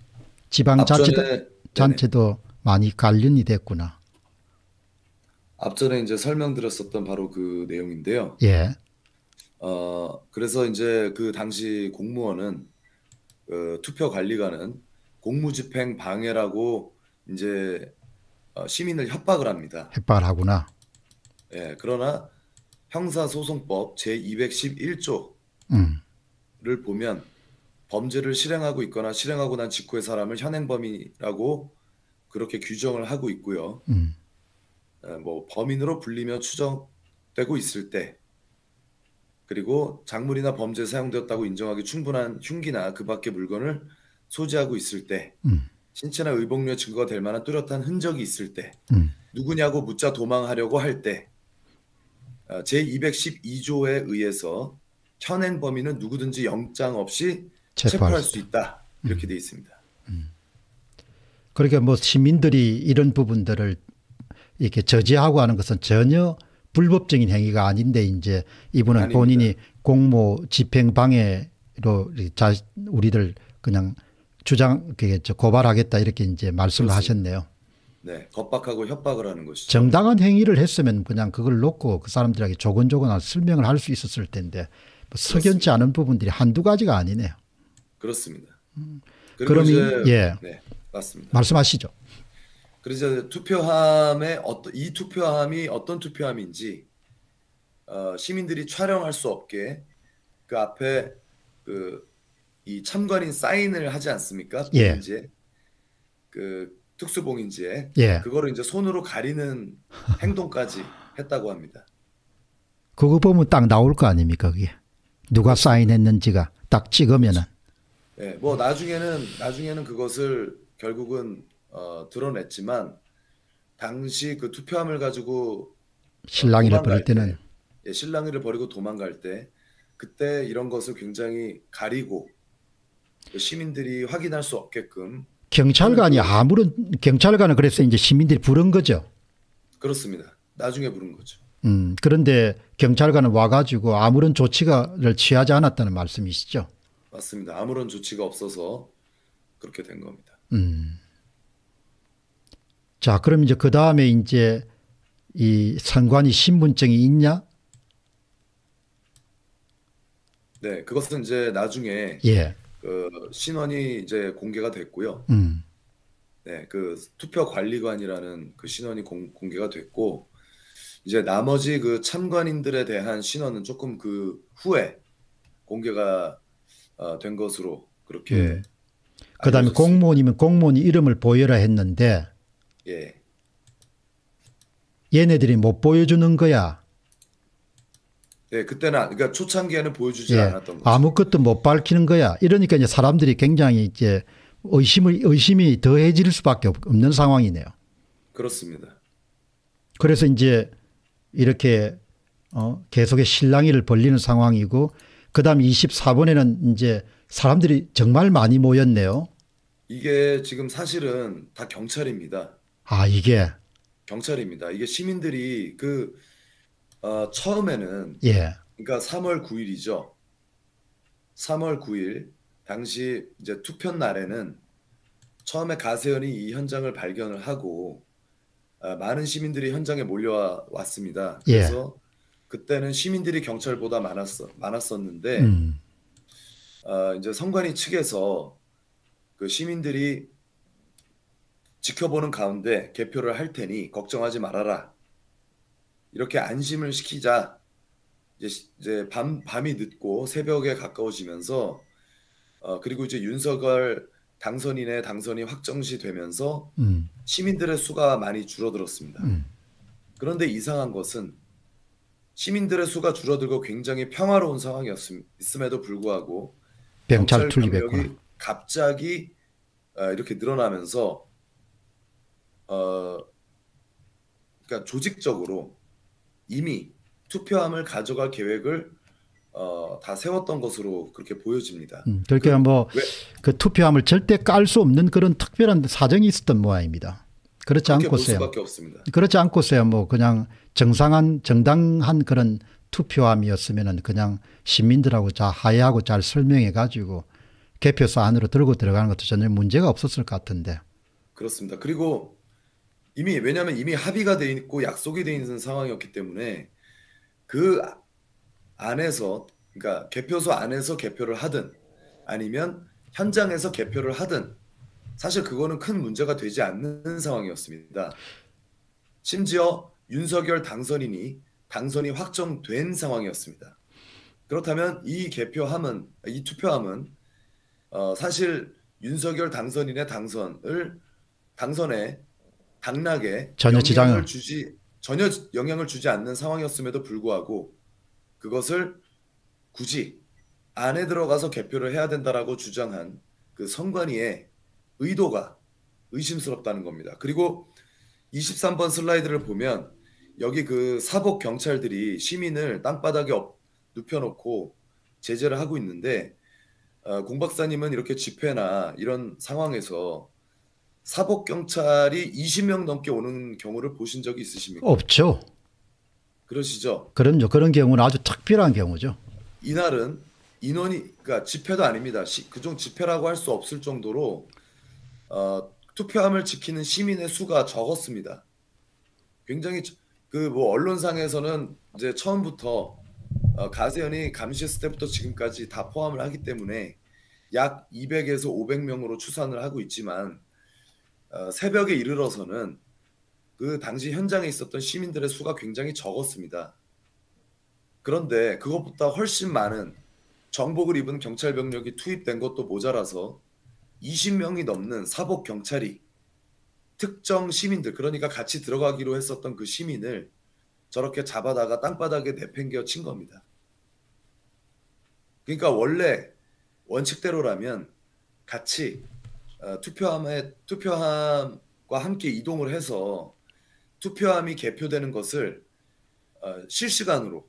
지방자치도 많이 관련이 됐구나. 앞전에 이제 설명드렸었던 바로 그 내용인데요. 예. 그래서 이제 그 당시 공무원은 투표관리관은 공무집행 방해라고 이제 시민을 협박을 합니다. 협박을 하구나. 예, 그러나 형사소송법 제211조를 보면 범죄를 실행하고 있거나 실행하고 난 직후의 사람을 현행범이라고 그렇게 규정을 하고 있고요. 뭐 범인으로 불리며 추정되고 있을 때 그리고 작물이나 범죄에 사용되었다고 인정하기 충분한 흉기나 그 밖의 물건을 소지하고 있을 때 신체나 의복류의 증거가 될 만한 뚜렷한 흔적이 있을 때 누구냐고 묻자 도망하려고 할 때 제212조에 의해서 현행 범인은 누구든지 영장 없이 체포할 수 있다. 이렇게 돼 있습니다. 그러니까 뭐 시민들이 이런 부분들을 이렇게 저지하고 하는 것은 전혀 불법적인 행위가 아닌데 이제 이분은 아닙니다. 본인이 공모 집행 방해로 우리들 그냥 고발하겠다 이렇게 이제 말씀을 그렇습니다. 하셨네요. 네, 겁박하고 협박을 하는 것이죠. 정당한 행위를 했으면 그냥 그걸 놓고 그 사람들에게 조곤조곤 설명을 할 수 있었을 텐데 뭐 석연치 않은 부분들이 한두 가지가 아니네요. 그렇습니다. 그럼 예, 네, 맞습니다. 말씀하시죠. 그래서 투표함에 이 투표함이 어떤 투표함인지 시민들이 촬영할 수 없게 그 앞에 이 참관인 사인을 하지 않습니까? 봉인지에 예. 그 특수봉인지에 예. 그거를 이제 손으로 가리는 행동까지 했다고 합니다. 그거 보면 딱 나올 거 아닙니까? 그게 누가 사인했는지가 딱 찍으면은. 네, 뭐 나중에는 그것을 결국은 드러냈지만 당시 그 투표함을 가지고 실랑이를 벌일 때는 실랑이를 벌이고 도망갈 때 그때 이런 것을 굉장히 가리고 시민들이 확인할 수 없게끔 경찰관이 경찰관은 그래서 이제 시민들이 부른 거죠. 그렇습니다. 나중에 부른 거죠. 그런데 경찰관은 와가지고 아무런 조치를 취하지 않았다는 말씀이시죠? 맞습니다. 아무런 조치가 없어서 그렇게 된 겁니다. 자, 그럼 이제 그 다음에 이제 이 선관위 신분증이 있냐? 네, 그것은 이제 나중에 예. 그 신원이 이제 공개가 됐고요. 음, 네, 그 투표관리관이라는 그 신원이 공개가 됐고, 이제 나머지 그 참관인들에 대한 신원은 조금 그 후에 공개가 된 것으로 그렇게 그 다음에 알려졌습니다. 공무원이면 공무원 이름을 보여라 했는데 예, 얘네들이 못 보여주는 거야. 네, 그때는 그러니까 초창기에는 보여주질 예. 않았던 거죠. 아무것도 못 밝히는 거야. 이러니까 이제 사람들이 굉장히 이제 의심이 더해질 수밖에 없는 상황이네요. 그렇습니다. 그래서 이제 이렇게 계속의 실랑이를 벌리는 상황이고, 그 다음 24번에는 이제 사람들이 정말 많이 모였네요. 이게 지금 사실은 다 경찰입니다. 아, 이게. 경찰입니다. 이게 시민들이 그 처음에는 예. 그러니까 3월 9일이죠. 3월 9일 당시 이제 투표 날에는 처음에 가세현이 이 현장을 발견을 하고 많은 시민들이 현장에 몰려왔습니다. 예. 그래서 그때는 시민들이 경찰보다 많았었는데 음. 이제 선관위 측에서 그 시민들이 지켜보는 가운데 개표를 할 테니 걱정하지 말아라. 이렇게 안심을 시키자 이제 밤이 늦고 새벽에 가까워지면서 그리고 이제 윤석열 당선인의 당선이 확정시 되면서 시민들의 수가 많이 줄어들었습니다. 그런데 이상한 것은 시민들의 수가 줄어들고 굉장히 평화로운 상황이었음에도 불구하고 병찰 경찰 투입했구나. 병력이 갑자기 이렇게 늘어나면서 그러니까 조직적으로 이미 투표함을 가져갈 계획을 다 세웠던 것으로 그렇게 보여집니다. 그러니까 뭐 그 투표함을 절대 깔 수 없는 그런 특별한 사정이 있었던 모양입니다. 그렇지 그렇게 볼 않고서야. 수밖에 없습니다. 그렇지 않고서야 뭐 그냥 정당한 그런 투표함이었으면은 그냥 시민들하고 잘 하야하고 잘 설명해 가지고 개표소 안으로 들고 들어가는 것도 전혀 문제가 없었을 것 같은데. 그렇습니다. 그리고 왜냐하면 이미 합의가 돼 있고 약속이 돼 있는 상황이었기 때문에 그 안에서 그러니까 개표소 안에서 개표를 하든 아니면 현장에서 개표를 하든 사실 그거는 큰 문제가 되지 않는 상황이었습니다. 심지어 윤석열 당선이 확정된 상황이었습니다. 그렇다면 이 투표함은 사실 윤석열 당선인의 당선에 당락에 전혀 전혀 영향을 주지 않는 상황이었음에도 불구하고 그것을 굳이 안에 들어가서 개표를 해야 된다라고 주장한 그 선관위의 의도가 의심스럽다는 겁니다. 그리고 23번 슬라이드를 보면 여기 그 사복 경찰들이 시민을 땅바닥에 눕혀놓고 제재를 하고 있는데 공 박사님은 이렇게 집회나 이런 상황에서 사복 경찰이 20명 넘게 오는 경우를 보신 적이 있으십니까? 없죠. 그러시죠? 그럼요. 그런 경우는 아주 특별한 경우죠. 이날은 그러니까 집회도 아닙니다. 그중 집회라고 할 수 없을 정도로 투표함을 지키는 시민의 수가 적었습니다. 굉장히 그 뭐 언론상에서는 이제 처음부터 가세현이 감시했을 때부터 지금까지 다 포함을 하기 때문에 약 200에서 500명으로 추산을 하고 있지만 새벽에 이르러서는 그 당시 현장에 있었던 시민들의 수가 굉장히 적었습니다. 그런데 그것보다 훨씬 많은 정복을 입은 경찰 병력이 투입된 것도 모자라서 20명이 넘는 사복 경찰이 특정 시민들, 그러니까 같이 들어가기로 했었던 그 시민을 저렇게 잡아다가 땅바닥에 내팽겨 친 겁니다. 그러니까 원래 원칙대로라면 같이 투표함과 함께 이동을 해서 투표함이 개표되는 것을 실시간으로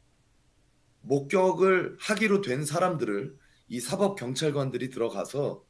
목격을 하기로 된 사람들을 이 사법 경찰관들이 들어가서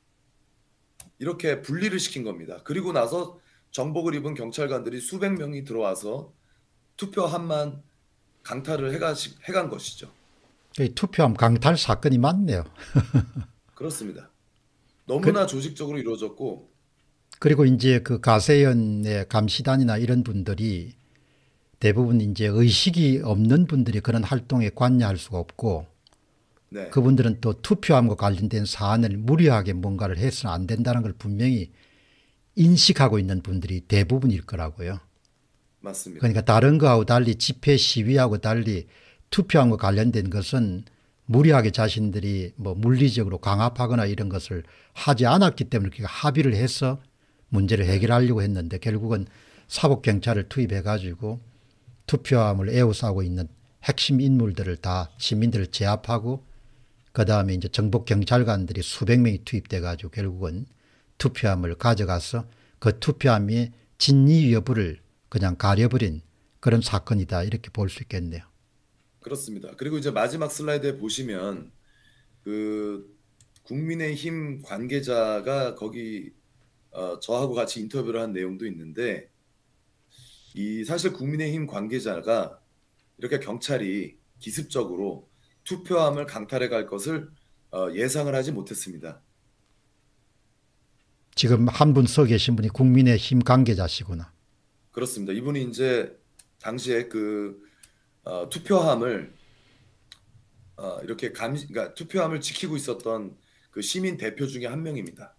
이렇게 분리를 시킨 겁니다. 그리고 나서 정복을 입은 경찰관들이 수백 명이 들어와서 투표함만 강탈을 해간 것이죠. 투표함 강탈 사건이 많네요. 그렇습니다. 그, 너무나 조직적으로 이루어졌고 그리고 이제 그 가세연의 감시단이나 이런 분들이 대부분 이제 의식이 없는 분들이 그런 활동에 관여할 수가 없고 네, 그분들은 또 투표함과 관련된 사안을 무리하게 뭔가를 해서는 안 된다는 걸 분명히 인식하고 있는 분들이 대부분일 거라고요. 맞습니다. 그러니까 다른 거하고 달리 집회 시위하고 달리 투표함과 관련된 것은 무리하게 자신들이 뭐 물리적으로 강압하거나 이런 것을 하지 않았기 때문에 그렇게 합의를 해서 문제를 네, 해결하려고 했는데 결국은 사법경찰을 투입해 가지고 투표함을 에워싸고 있는 핵심 인물들을 다 시민들을 제압하고 그다음에 이제 정복경찰관들이 수백 명이 투입돼 가지고 결국은 투표함을 가져가서 그 투표함의 진위 여부를 그냥 가려버린 그런 사건이다 이렇게 볼 수 있겠네요. 그렇습니다. 그리고 이제 마지막 슬라이드에 보시면 그 국민의힘 관계자가 거기 저하고 같이 인터뷰를 한 내용도 있는데 이 사실 국민의힘 관계자가 이렇게 경찰이 기습적으로 투표함을 강탈해 갈 것을 예상을 하지 못했습니다. 지금 한 분 서 계신 분이 국민의힘 관계자시구나. 그렇습니다. 이분이 이제 당시에 그 투표함을 이렇게 그러니까 투표함을 지키고 있었던 그 시민 대표 중에 한 명입니다.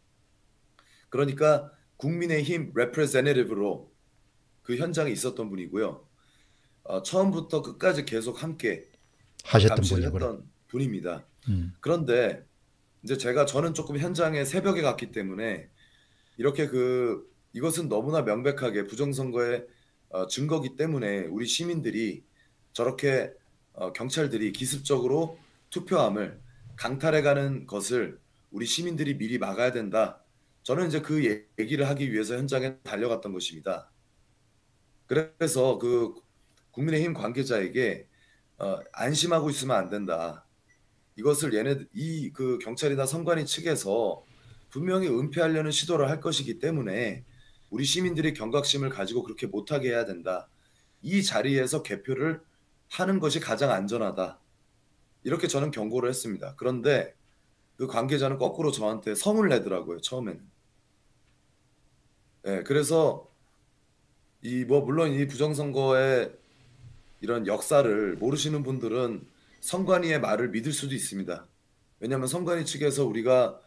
그러니까 국민의힘 레프레젠테티브로 그 현장에 있었던 분이고요. 처음부터 끝까지 계속 함께 하셨던 감시를 분이구나. 했던 분입니다. 음. 그런데 이제 저는 조금 현장에 새벽에 갔기 때문에 이렇게 이것은 너무나 명백하게 부정선거의 증거기 때문에 우리 시민들이 저렇게 경찰들이 기습적으로 투표함을 강탈해가는 것을 우리 시민들이 미리 막아야 된다. 저는 이제 그 얘기를 하기 위해서 현장에 달려갔던 것입니다. 그래서 그 국민의힘 관계자에게 안심하고 있으면 안 된다. 이것을 그 경찰이나 선관위 측에서 분명히 은폐하려는 시도를 할 것이기 때문에 우리 시민들이 경각심을 가지고 그렇게 못하게 해야 된다. 이 자리에서 개표를 하는 것이 가장 안전하다. 이렇게 저는 경고를 했습니다. 그런데 그 관계자는 거꾸로 저한테 성을 내더라고요. 처음에는. 네, 그래서 물론 이 부정선거의 이런 역사를 모르시는 분들은 선관위의 말을 믿을 수도 있습니다. 왜냐하면 선관위 측에서 우리가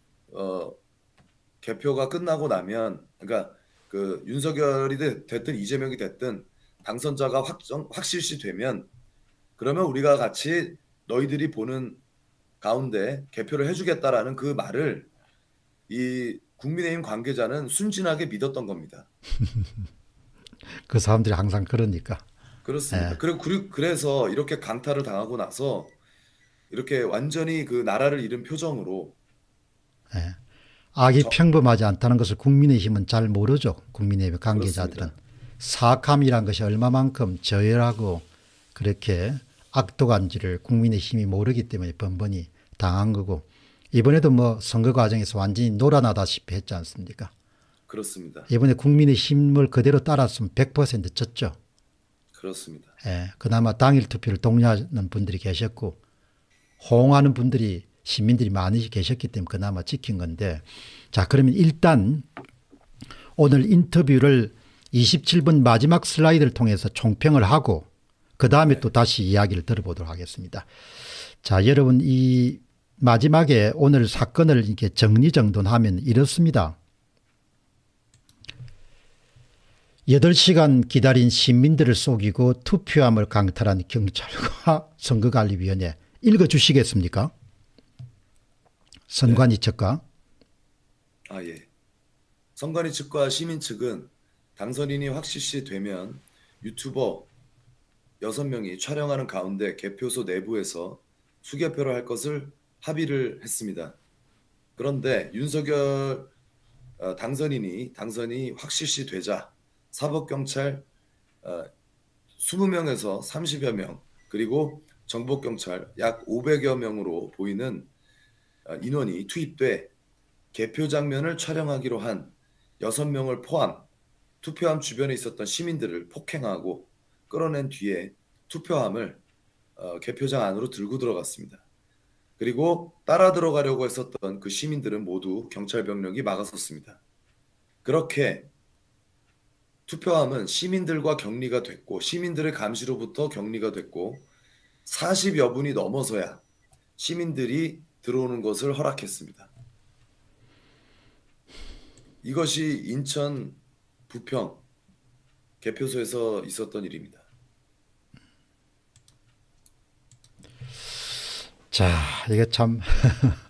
개표가 끝나고 나면, 그러니까 그 윤석열이 됐든 이재명이 됐든 당선자가 확실시 되면 그러면 우리가 같이 너희들이 보는 가운데 개표를 해주겠다라는 그 말을 이 국민의힘 관계자는 순진하게 믿었던 겁니다. 그 사람들이 항상 그러니까. 그렇습니다. 예. 그래서 이렇게 강탈을 당하고 나서 이렇게 완전히 그 나라를 잃은 표정으로 예. 악이 저, 평범하지 않다는 것을 국민의힘은 잘 모르죠. 국민의힘 관계자들은. 그렇습니다. 사악함이란 것이 얼마만큼 저열하고 그렇게 악독한지를 국민의힘이 모르기 때문에 번번이 당한 거고 이번에도 뭐 선거 과정에서 완전히 놀아나다시피 했지 않습니까? 그렇습니다. 이번에 국민의힘을 그대로 따랐으면 100% 졌죠. 그렇습니다. 예, 그나마 당일 투표를 독려하는 분들이 계셨고 호응하는 분들이 시민들이 많이 계셨기 때문에 그나마 지킨 건데 자 그러면 일단 오늘 인터뷰를 27분 마지막 슬라이드를 통해서 총평을 하고 그 다음에 네. 또 다시 이야기를 들어보도록 하겠습니다. 자 여러분 이 마지막에 오늘 사건을 이렇게 정리정돈하면 이렇습니다. 8시간 기다린 시민들을 속이고 투표함을 강탈한 경찰과 선거관리위원회 읽어주시겠습니까? 선관위 측과. 예. 선관위 측과 시민 측은 당선인이 확실시 되면 유튜버 6명이 촬영하는 가운데 개표소 내부에서 수개표를 할 것을 합의를 했습니다. 그런데 윤석열 당선이 확실시 되자 사법경찰 20명에서 30여 명 그리고 정보경찰 약 500여 명으로 보이는 인원이 투입돼 개표 장면을 촬영하기로 한 6명을 포함 투표함 주변에 있었던 시민들을 폭행하고 끌어낸 뒤에 투표함을 개표장 안으로 들고 들어갔습니다. 그리고 따라 들어가려고 했었던 그 시민들은 모두 경찰 병력이 막아섰습니다. 그렇게 투표함은 시민들과 격리가 됐고 시민들의 감시로부터 격리가 됐고 40여 분이 넘어서야 시민들이 들어오는 것을 허락했습니다. 이것이 인천 부평 개표소에서 있었던 일입니다. 자, 이게 참